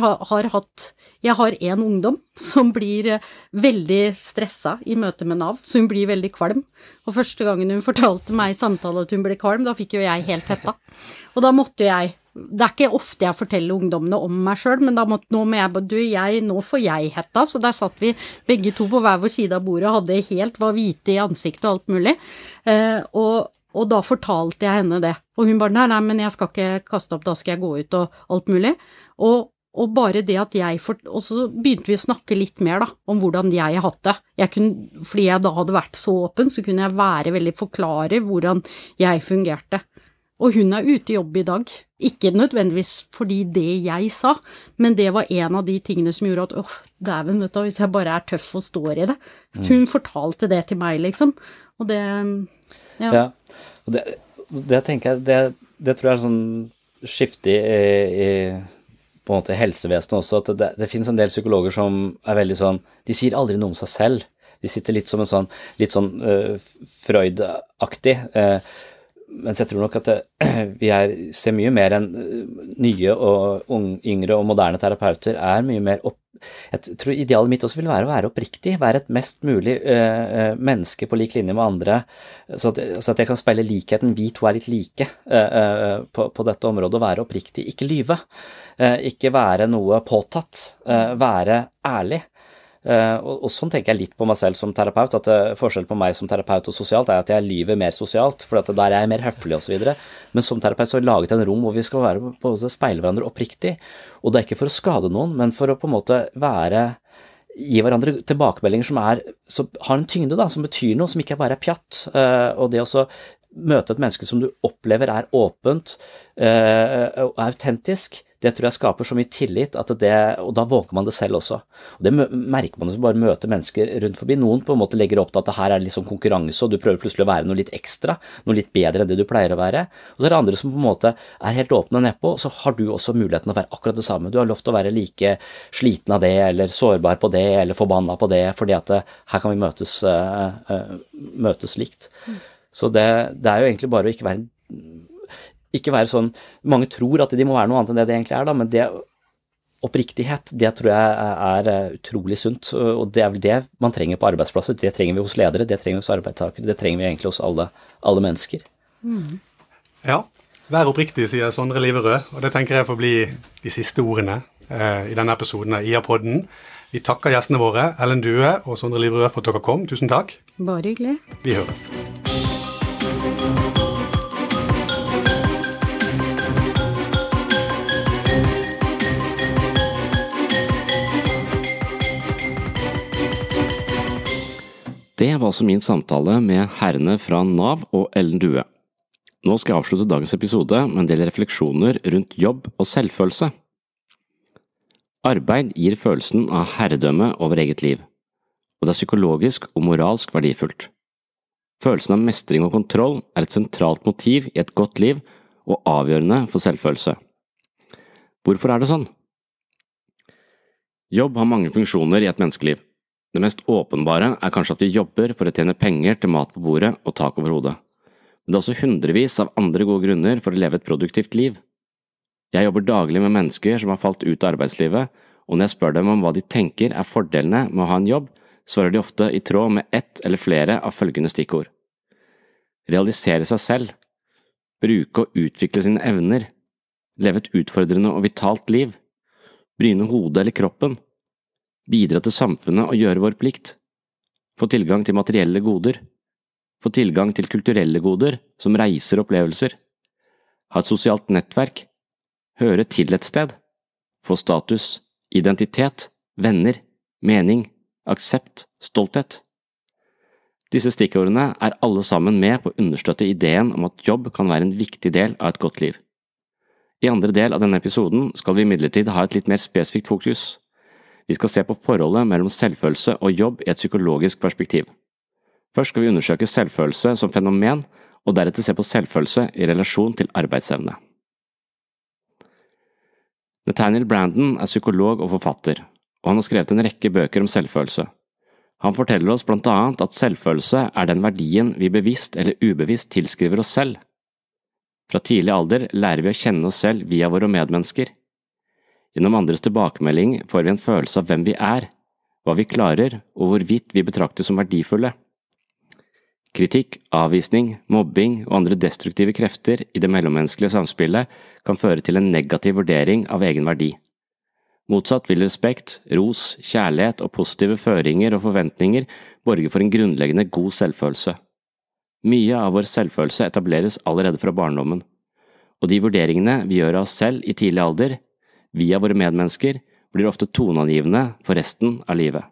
Jeg har en ungdom som blir veldig stresset i møte med Nav, så hun blir veldig kvalm. Og første gangen hun fortalte meg i samtale at hun ble kvalm, da fikk jo jeg helt hetta. Og da måtte jeg, det ikke ofte jeg forteller ungdommene om meg selv, men da måtte, nå får jeg hetta, så der satt vi begge to på hver vår side av bordet og hadde helt, var hvite i ansiktet og alt mulig. Og da fortalte jeg henne det, og hun bare, nei, men jeg skal ikke kaste opp, da skal jeg gå ut og alt mulig, og bare det at og så begynte vi å snakke litt mer da, om hvordan jeg har hatt det, fordi jeg da hadde vært så åpen, så kunne jeg forklare hvordan jeg fungerte, og hun ute i jobb i dag, ikke nødvendigvis fordi det jeg sa, men det var en av de tingene som gjorde at, dæven, vet du, hvis jeg bare tøff og står i det, så hun fortalte det til meg liksom, og det, ja. Og det tenker jeg, det tror jeg sånn skifte i på en måte helsevesenet også, at det finnes en del psykologer som veldig sånn, de sier aldri noe om seg selv, de sitter litt som en sånn, Freud-aktig, mens jeg tror nok at vi ser mye mer enn nye og yngre og moderne terapeuter mye mer jeg tror idealet mitt også vil være å være oppriktig, være et mest mulig menneske på lik linje med andre, så at jeg kan speile likheten, vi to litt like på dette området, og være oppriktig, ikke lyve, ikke være noe påtatt, være ærlig. Og sånn tenker jeg litt på meg selv som terapeut, at forskjell på meg som terapeut og sosialt at jeg lyver mer sosialt, for at der jeg mer høflig og så videre, men som terapeut så har jeg laget en rom hvor vi skal være på å speile hverandre oppriktig, og det ikke for å skade noen, men for å på en måte gi hverandre tilbakemeldinger som har en tyngde da, som betyr noe, som ikke bare pjatt, og det også møte et menneske som du opplever åpent og autentisk, det tror jeg skaper så mye tillit, og da våger man det selv også. Og det merker man hvis du bare møter mennesker rundt forbi. Noen på en måte legger opp til at det her litt sånn konkurranse, og du prøver plutselig å være noe litt ekstra, noe litt bedre enn det du pleier å være. Og så det andre som på en måte helt åpne nedpå, så har du også muligheten å være akkurat det samme. Du har lov til å være like sliten av det, eller sårbar på det, eller forbanna på det, fordi at her kan vi møtes likt. Så det jo egentlig bare å ikke være sånn, mange tror at de må være noe annet enn det egentlig da, men det oppriktighet, det tror jeg utrolig sunt, og det vel det man trenger på arbeidsplasser, det trenger vi hos ledere, det trenger vi hos arbeidstakere, det trenger vi egentlig hos alle mennesker. Ja, vær oppriktig, sier Sondre Liverød, og det tenker jeg får bli de siste ordene i denne episoden av IA-podden. Vi takker gjestene våre, Ellen Due og Sondre Liverød, for at dere kom. Tusen takk. Bare hyggelig. Vi høres. Det var altså min samtale med herrene fra Nav og Ellen Due. Nå skal jeg avslutte dagens episode med en del refleksjoner rundt jobb og selvfølelse. Arbeid gir følelsen av herredømme over eget liv, og det er psykologisk og moralsk verdifullt. Følelsen av mestring og kontroll er et sentralt motiv i et godt liv og avgjørende for selvfølelse. Hvorfor er det sånn? Jobb har mange funksjoner i et menneskeliv. Det mest åpenbare er kanskje at vi jobber for å tjene penger til mat på bordet og tak over hodet. Men det er også hundrevis av andre gode grunner for å leve et produktivt liv. Jeg jobber daglig med mennesker som har falt ut av arbeidslivet, og når jeg spør dem om hva de tenker er fordelene med å ha en jobb, svarer de ofte i tråd med ett eller flere av følgende stikkord. Realisere seg selv, bruke og utvikle sine evner, leve et utfordrende og vitalt liv, bryne hodet eller kroppen, bidra til samfunnet og gjøre vår plikt, få tilgang til materielle goder, få tilgang til kulturelle goder som reiser og opplevelser, ha et sosialt nettverk, høre til et sted, få status, identitet, venner, mening, aksept, stolthet. Disse stikkordene er alle sammen med på å understøtte ideen om at jobb kan være en viktig del av et godt liv. I andre del av denne episoden skal vi imidlertid ha et litt mer spesifikt fokus. Vi skal se på forholdet mellom selvfølelse og jobb i et psykologisk perspektiv. Først skal vi undersøke selvfølelse som fenomen, og deretter se på selvfølelse i relasjon til arbeidsevne. Nathaniel Branden er psykolog og forfatter, og han har skrevet en rekke bøker om selvfølelse. Han forteller oss blant annet at selvfølelse er den verdien vi bevisst eller ubevisst tilskriver oss selv. Fra tidlig alder lærer vi å kjenne oss selv via våre medmennesker. Gjennom andres tilbakemelding får vi en følelse av hvem vi er, hva vi klarer og hvorvidt vi betraktes som verdifulle. Kritikk, avvisning, mobbing og andre destruktive krefter i det mellommenneskelige samspillet kan føre til en negativ vurdering av egen verdi. Motsatt vil respekt, ros, kjærlighet og positive føringer og forventninger borge for en grunnleggende god selvfølelse. Mye av vår selvfølelse etableres allerede fra barndommen, og de vurderingene vi gjør av oss selv i tidlig alder, via våre medmennesker, blir ofte toneangivende for resten av livet.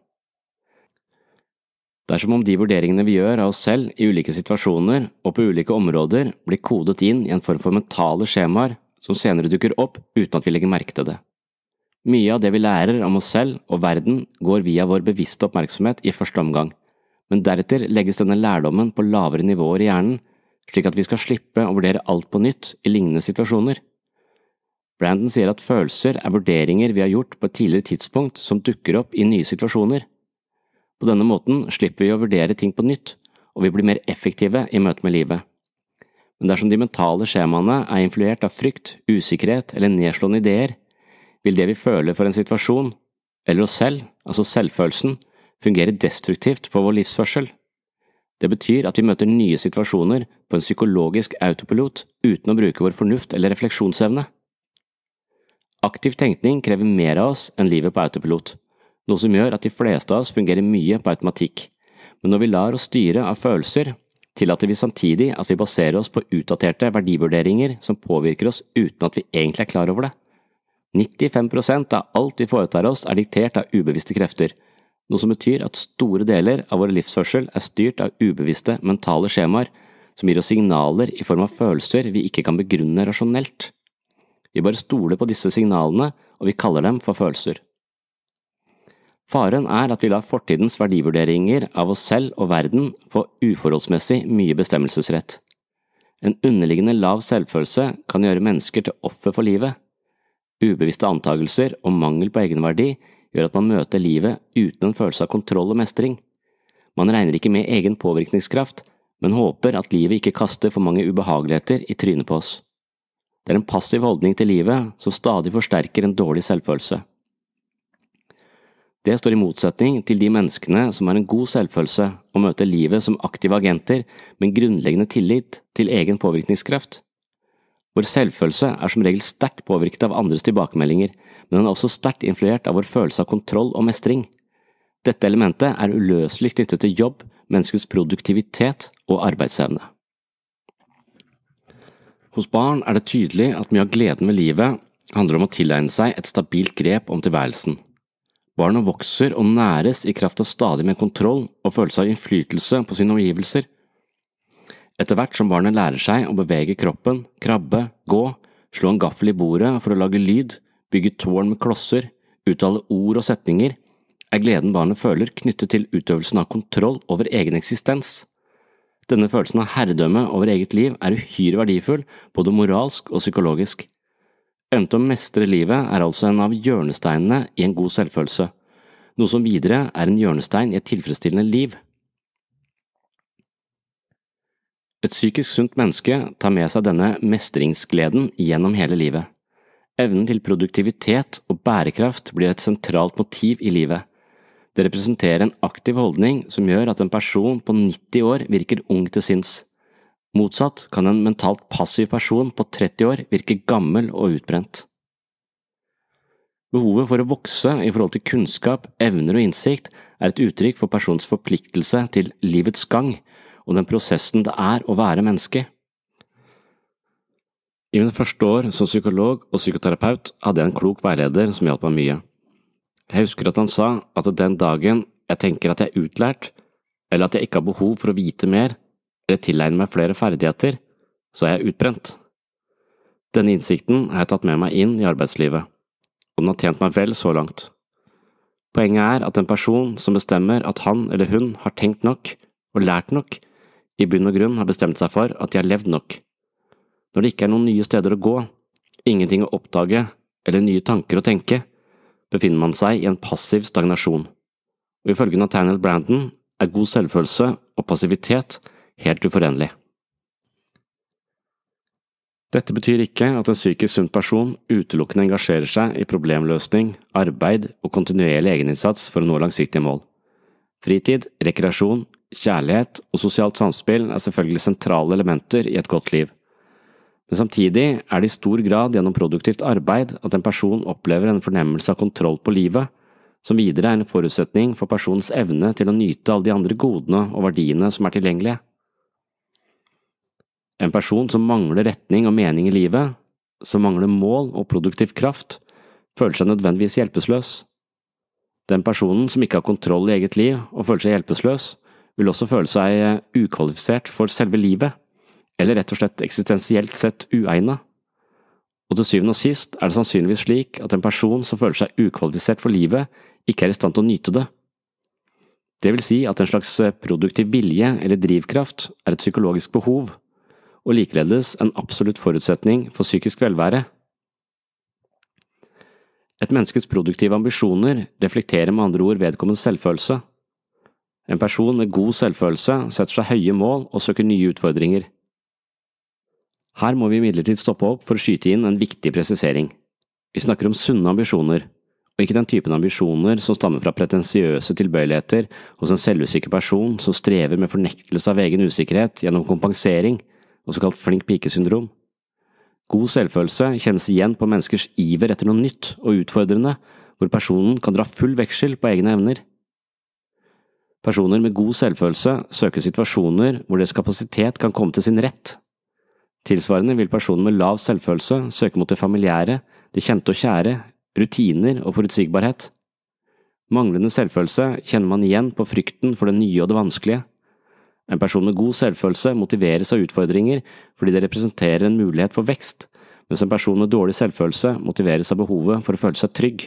Det er som om de vurderingene vi gjør av oss selv i ulike situasjoner og på ulike områder blir kodet inn i en form for mentale skjemaer som senere dukker opp uten at vi legger merke til det. Mye av det vi lærer om oss selv og verden går via vår bevisste oppmerksomhet i første omgang, men deretter legges denne lærdommen på lavere nivåer i hjernen, slik at vi skal slippe å vurdere alt på nytt i lignende situasjoner. Branden sier at følelser er vurderinger vi har gjort på et tidligere tidspunkt som dukker opp i nye situasjoner. På denne måten slipper vi å vurdere ting på nytt, og vi blir mer effektive i møte med livet. Men dersom de mentale skjemaene er influert av frykt, usikkerhet eller nedslående ideer, vil det vi føler for en situasjon, eller oss selv, altså selvfølelsen, fungere destruktivt for vår livsførsel. Det betyr at vi møter nye situasjoner på en psykologisk autopilot uten å bruke vår fornuft eller refleksjonsevne. Aktiv tenkning krever mer av oss enn livet på autopilot, noe som gjør at de fleste av oss fungerer mye på automatikk. Men når vi lar oss styre av følelser, tillater vi samtidig at vi baserer oss på utdaterte verdivurderinger som påvirker oss uten at vi egentlig er klar over det. 95% av alt vi foretar oss er diktert av ubevisste krefter, noe som betyr at store deler av vår livsførsel er styrt av ubevisste mentale skjemaer som gir oss signaler i form av følelser vi ikke kan begrunne rasjonelt. Vi bare stoler på disse signalene, og vi kaller dem for følelser. Faren er at vi lar fortidens verdivurderinger av oss selv og verden få uforholdsmessig mye bestemmelsesrett. En underliggende lav selvfølelse kan gjøre mennesker til offer for livet. Ubevisste antagelser og mangel på egenverdi gjør at man møter livet uten en følelse av kontroll og mestring. Man regner ikke med egen påvirkningskraft, men håper at livet ikke kaster for mange ubehageligheter i trynet på oss. Det er en passiv holdning til livet som stadig forsterker en dårlig selvfølelse. Det står i motsetning til de menneskene som har en god selvfølelse og møter livet som aktive agenter med en grunnleggende tillit til egen påvirkningskraft. Vår selvfølelse er som regel sterkt påvirket av andres tilbakemeldinger, men den er også sterkt influert av vår følelse av kontroll og mestring. Dette elementet er uløselig knyttet til jobb, menneskets produktivitet og arbeidsevne. Hos barn er det tydelig at mye av gleden med livet handler om å tilegne seg et stabilt grep om tilværelsen. Barna vokser og næres i kraft av stadig mer kontroll og følelse av innflytelse på sine omgivelser. Etter hvert som barnet lærer seg å bevege kroppen, krabbe, gå, slå en gaffel i bordet for å lage lyd, bygge tårn med klosser, uttale ord og setninger, gleden barnet føler knyttet til utøvelsen av kontroll over egen eksistens. Denne følelsen av herredømme over eget liv uhyre verdifull, både moralsk og psykologisk. Evnen til å mestre livet altså en av hjørnesteinene i en god selvfølelse, noe som videre en hjørnestein i et tilfredsstillende liv. Et psykisk sunt menneske tar med seg denne mestringsgleden gjennom hele livet. Evnen til produktivitet og bærekraft blir et sentralt motiv i livet. Det representerer en aktiv holdning som gjør at en person på 90 år virker ung til sinns. Motsatt kan en mentalt passiv person på 30 år virke gammel og utbrent. Behovet for å vokse i forhold til kunnskap, evner og innsikt et uttrykk for persons forpliktelse til livets gang og den prosessen det å være menneske. I mine første år som psykolog og psykoterapeut hadde jeg en klok veileder som hjalp meg mye. Jeg husker at han sa at den dagen jeg tenker at jeg utlært, eller at jeg ikke har behov for å vite mer, eller tilegne meg flere ferdigheter, så jeg utbrent. Denne innsikten har jeg tatt med meg inn i arbeidslivet, og den har tjent meg vel så langt. Poenget at en person som bestemmer at han eller hun har tenkt nok og lært nok, i bunn og grunn har bestemt seg for at de har levd nok. Når det ikke noen nye steder å gå, ingenting å oppdage eller nye tanker å tenke, befinner man seg i en passiv stagnasjon. Og ifølge Nathaniel Branden god selvfølelse og passivitet helt uforenlig. Dette betyr ikke at en psykisk sunn person utelukkende engasjerer seg i problemløsning, arbeid og kontinuerlig egeninnsats for å nå langsiktige mål. Fritid, rekreasjon, kjærlighet og sosialt samspill selvfølgelig sentrale elementer i et godt liv. Men samtidig det i stor grad gjennom produktivt arbeid at en person opplever en fornemmelse av kontroll på livet, som videre en forutsetning for personens evne til å nyte alle de andre godene og verdiene som tilgjengelige. En person som mangler retning og mening i livet, som mangler mål og produktiv kraft, føler seg nødvendigvis hjelpeløs. Den personen som ikke har kontroll i eget liv og føler seg hjelpeløs, vil også føle seg ukvalifisert for selve livet, eller rett og slett eksistensielt sett uegnet. Og til syvende og sist det sannsynligvis slik at en person som føler seg ukvalifisert for livet, ikke i stand til å nyte det. Det vil si at en slags produktiv vilje eller drivkraft et psykologisk behov, og likeledes en absolutt forutsetning for psykisk velvære. Et menneskets produktive ambisjoner reflekterer med andre ord vedkommende selvfølelse. En person med god selvfølelse setter seg høye mål og søker nye utfordringer. Her må vi imidlertid stoppe opp for å skyte inn en viktig presisering. Vi snakker om sunne ambisjoner, og ikke den typen ambisjoner som stammer fra pretensiøse tilbøyeligheter hos en selvusikker person som strever med fornektelse av egen usikkerhet gjennom kompensering, og såkalt flink pike-syndrom. God selvfølelse kjennes igjen på menneskers iver etter noe nytt og utfordrende, hvor personen kan dra full veksel på egne evner. Personer med god selvfølelse søker situasjoner hvor deres kapasitet kan komme til sin rett. Tilsvarende vil personer med lav selvfølelse søke mot det familiære, det kjente og kjære, rutiner og forutsigbarhet. Manglende selvfølelse kjenner man igjen på frykten for det nye og det vanskelige. En person med god selvfølelse motiveres av utfordringer fordi det representerer en mulighet for vekst, mens en person med dårlig selvfølelse motiveres av behovet for å føle seg trygg.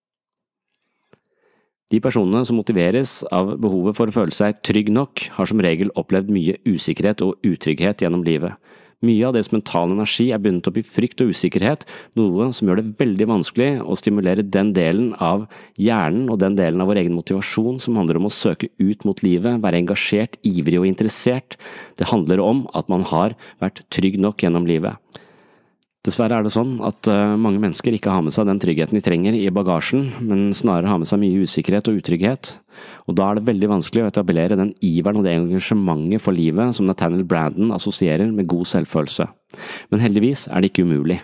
De personene som motiveres av behovet for å føle seg trygg nok, har som regel opplevd mye usikkerhet og utrygghet gjennom livet. Mye av deres mentale energi bundet opp i frykt og usikkerhet, noe som gjør det veldig vanskelig å stimulere den delen av hjernen og den delen av vår egen motivasjon som handler om å søke ut mot livet, være engasjert, ivrig og interessert. Det handler om at man har vært trygg nok gjennom livet. Dessverre det sånn at mange mennesker ikke har med seg den tryggheten de trenger i bagasjen, men snarere har med seg mye usikkerhet og utrygghet. Og da det veldig vanskelig å etablere den iveren og det engasjementet for livet som Nathaniel Branden assosierer med god selvfølelse. Men heldigvis det ikke umulig.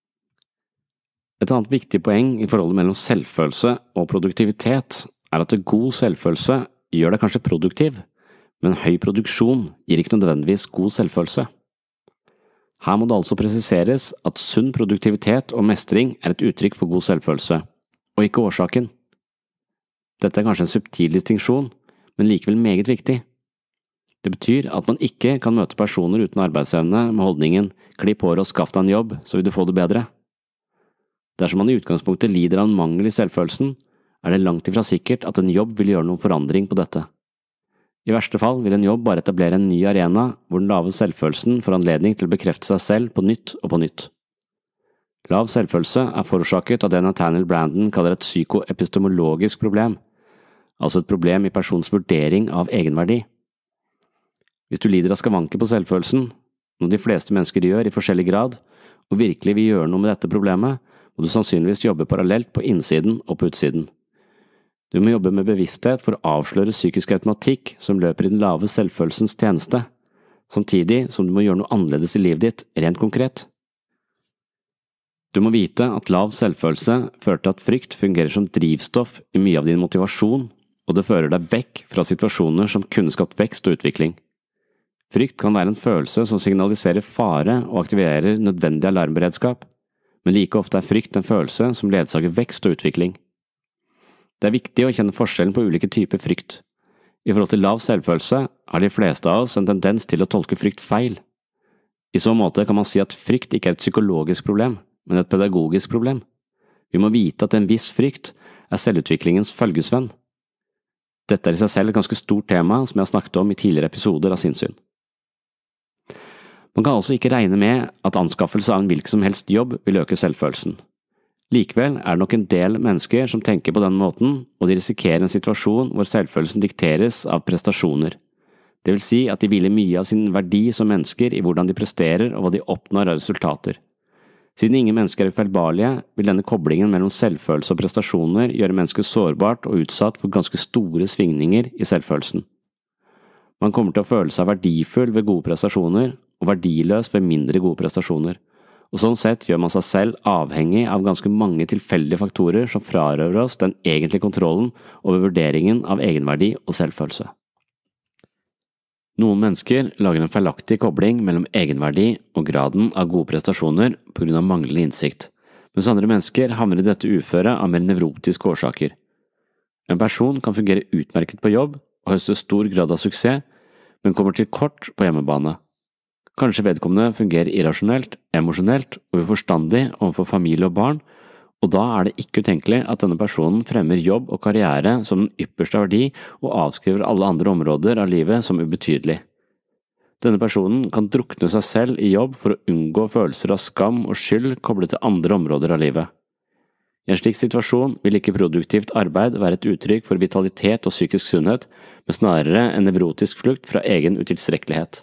Et annet viktig poeng i forholdet mellom selvfølelse og produktivitet at god selvfølelse gjør deg kanskje produktiv, men høy produksjon gir ikke nødvendigvis god selvfølelse. Her må det altså presiseres at sunn produktivitet og mestring et uttrykk for god selvfølelse, og ikke årsaken. Dette kanskje en subtil distinksjon, men likevel meget viktig. Det betyr at man ikke kan møte personer uten arbeidsevne med holdningen «klipp håret og skaff deg en jobb, så vil du få det bedre». Dersom man i utgangspunktet lider av en mangel i selvfølelsen, er det langt ifra sikkert at en jobb vil gjøre noen forandring på dette. I verste fall vil en jobb bare etablere en ny arena hvor den lave selvfølelsen får anledning til å bekrefte seg selv på nytt og på nytt. Lav selvfølelse er forårsaket av det Nathaniel Branden kaller et psykoepistemologisk problem, altså et problem i persons vurdering av egenverdi. Hvis du lider av skavanker på selvfølelsen, noe de fleste mennesker gjør i forskjellig grad, og virkelig vil gjøre noe med dette problemet, må du sannsynligvis jobbe parallelt på innsiden og på utsiden. Du må jobbe med bevissthet for å avsløre psykisk automatikk som løper i den lave selvfølelsens tjeneste, samtidig som du må gjøre noe annerledes i livet ditt, rent konkret. Du må vite at lav selvfølelse fører til at frykt fungerer som drivstoff i mye av din motivasjon, og det fører deg vekk fra situasjoner som kunne skapt vekst og utvikling. Frykt kan være en følelse som signaliserer fare og aktiverer nødvendig alarmberedskap, men like ofte er frykt en følelse som ledsager vekst og utvikling. Det er viktig å kjenne forskjellen på ulike typer frykt. I forhold til lav selvfølelse har de fleste av oss en tendens til å tolke frykt feil. I så måte kan man si at frykt ikke er et psykologisk problem, men et pedagogisk problem. Vi må vite at en viss frykt er selvutviklingens følgesvenn. Dette er i seg selv et ganske stort tema som jeg har snakket om i tidligere episoder av Sinnssyn. Man kan altså ikke regne med at anskaffelse av en hvilken som helst jobb vil øke selvfølelsen. Likevel er det nok en del mennesker som tenker på den måten, og de risikerer en situasjon hvor selvfølelsen dikteres av prestasjoner. Det vil si at de hviler mye av sin verdi som mennesker i hvordan de presterer og hva de oppnår av resultater. Siden ingen mennesker er ufeilbarlige, vil denne koblingen mellom selvfølelse og prestasjoner gjøre mennesket sårbart og utsatt for ganske store svingninger i selvfølelsen. Man kommer til å føle seg verdifull ved gode prestasjoner, og verdiløs ved mindre gode prestasjoner, og sånn sett gjør man seg selv avhengig av ganske mange tilfeldige faktorer som frarøver oss den egentlige kontrollen over vurderingen av egenverdi og selvfølelse. Noen mennesker lager en feilaktig kobling mellom egenverdi og graden av gode prestasjoner på grunn av manglende innsikt, mens andre mennesker havner i dette uføret av mer nevrotiske årsaker. En person kan fungere utmerket på jobb og høste stor grad av suksess, men kommer til kort på hjemmebane. Kanskje vedkommende fungerer irrasjonelt, emosjonelt og uforstandig overfor familie og barn, og da er det ikke utenkelig at denne personen fremmer jobb og karriere som den ypperste verdi og avskriver alle andre områder av livet som ubetydelig. Denne personen kan drukne seg selv i jobb for å unngå følelser av skam og skyld koblet til andre områder av livet. I en slik situasjon vil ikke produktivt arbeid være et uttrykk for vitalitet og psykisk sunnhet, men snarere en nevrotisk flukt fra egen utilstrekkelighet.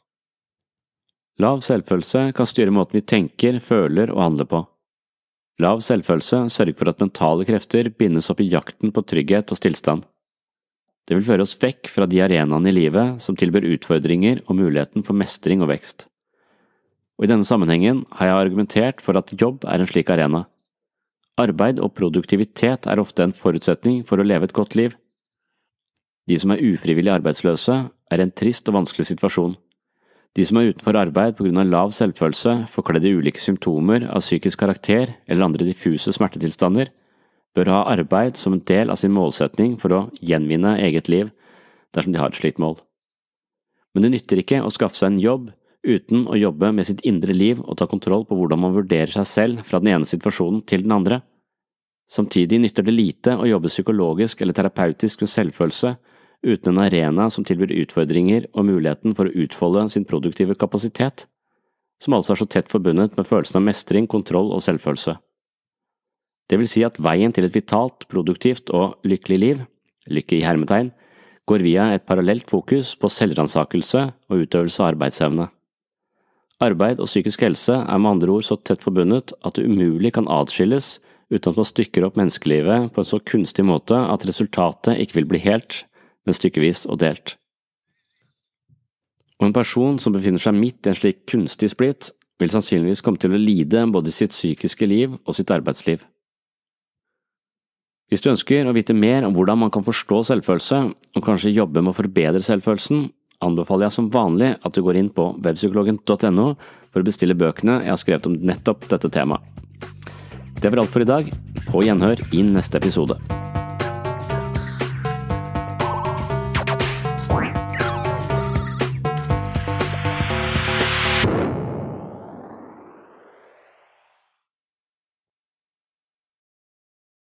Lav selvfølelse kan styre måten vi tenker, føler og handler på. Lav selvfølelse sørger for at mentale krefter bindes opp i jakten på trygghet og stillstand. Det vil føre oss vekk fra de arenaene i livet som tilbyr utfordringer og muligheten for mestring og vekst. Og i denne sammenhengen har jeg argumentert for at jobb er en slik arena. Arbeid og produktivitet er ofte en forutsetning for å leve et godt liv. De som er ufrivillig arbeidsløse, er i en trist og vanskelig situasjon. De som er utenfor arbeid på grunn av lav selvfølelse, forkledd i ulike symptomer av psykisk karakter eller andre diffuse smertetilstander, bør ha arbeid som en del av sin målsetning for å gjenvinne eget liv dersom de har et slikt mål. Men det nytter ikke å skaffe seg en jobb uten å jobbe med sitt indre liv og ta kontroll på hvordan man vurderer seg selv fra den ene situasjonen til den andre. Samtidig nytter det lite å jobbe psykologisk eller terapeutisk med selvfølelse uten en arena som tilbyr utfordringer og muligheten for å utfolde sin produktive kapasitet, som altså er så tett forbundet med følelsen av mestring, kontroll og selvfølelse. Det vil si at veien til et vitalt, produktivt og lykkelig liv, lykke i hermetegn, går via et parallelt fokus på selvransakelse og utøvelse av arbeidsevne. Arbeid og psykisk helse er med andre ord så tett forbundet at det umulig kan adskilles uten at man stykker opp menneskelivet på en så kunstig måte at resultatet ikke vil bli helt, men stykkevis og delt. Og en person som befinner seg midt i en slik kunstig splitt, vil sannsynligvis komme til å lide både sitt psykiske liv og sitt arbeidsliv. Hvis du ønsker å vite mer om hvordan man kan forstå selvfølelse, og kanskje jobbe med å forbedre selvfølelsen, anbefaler jeg som vanlig at du går inn på webpsykologen.no for å bestille bøkene jeg har skrevet om nettopp dette temaet. Det var alt for i dag. På gjenhør i neste episode.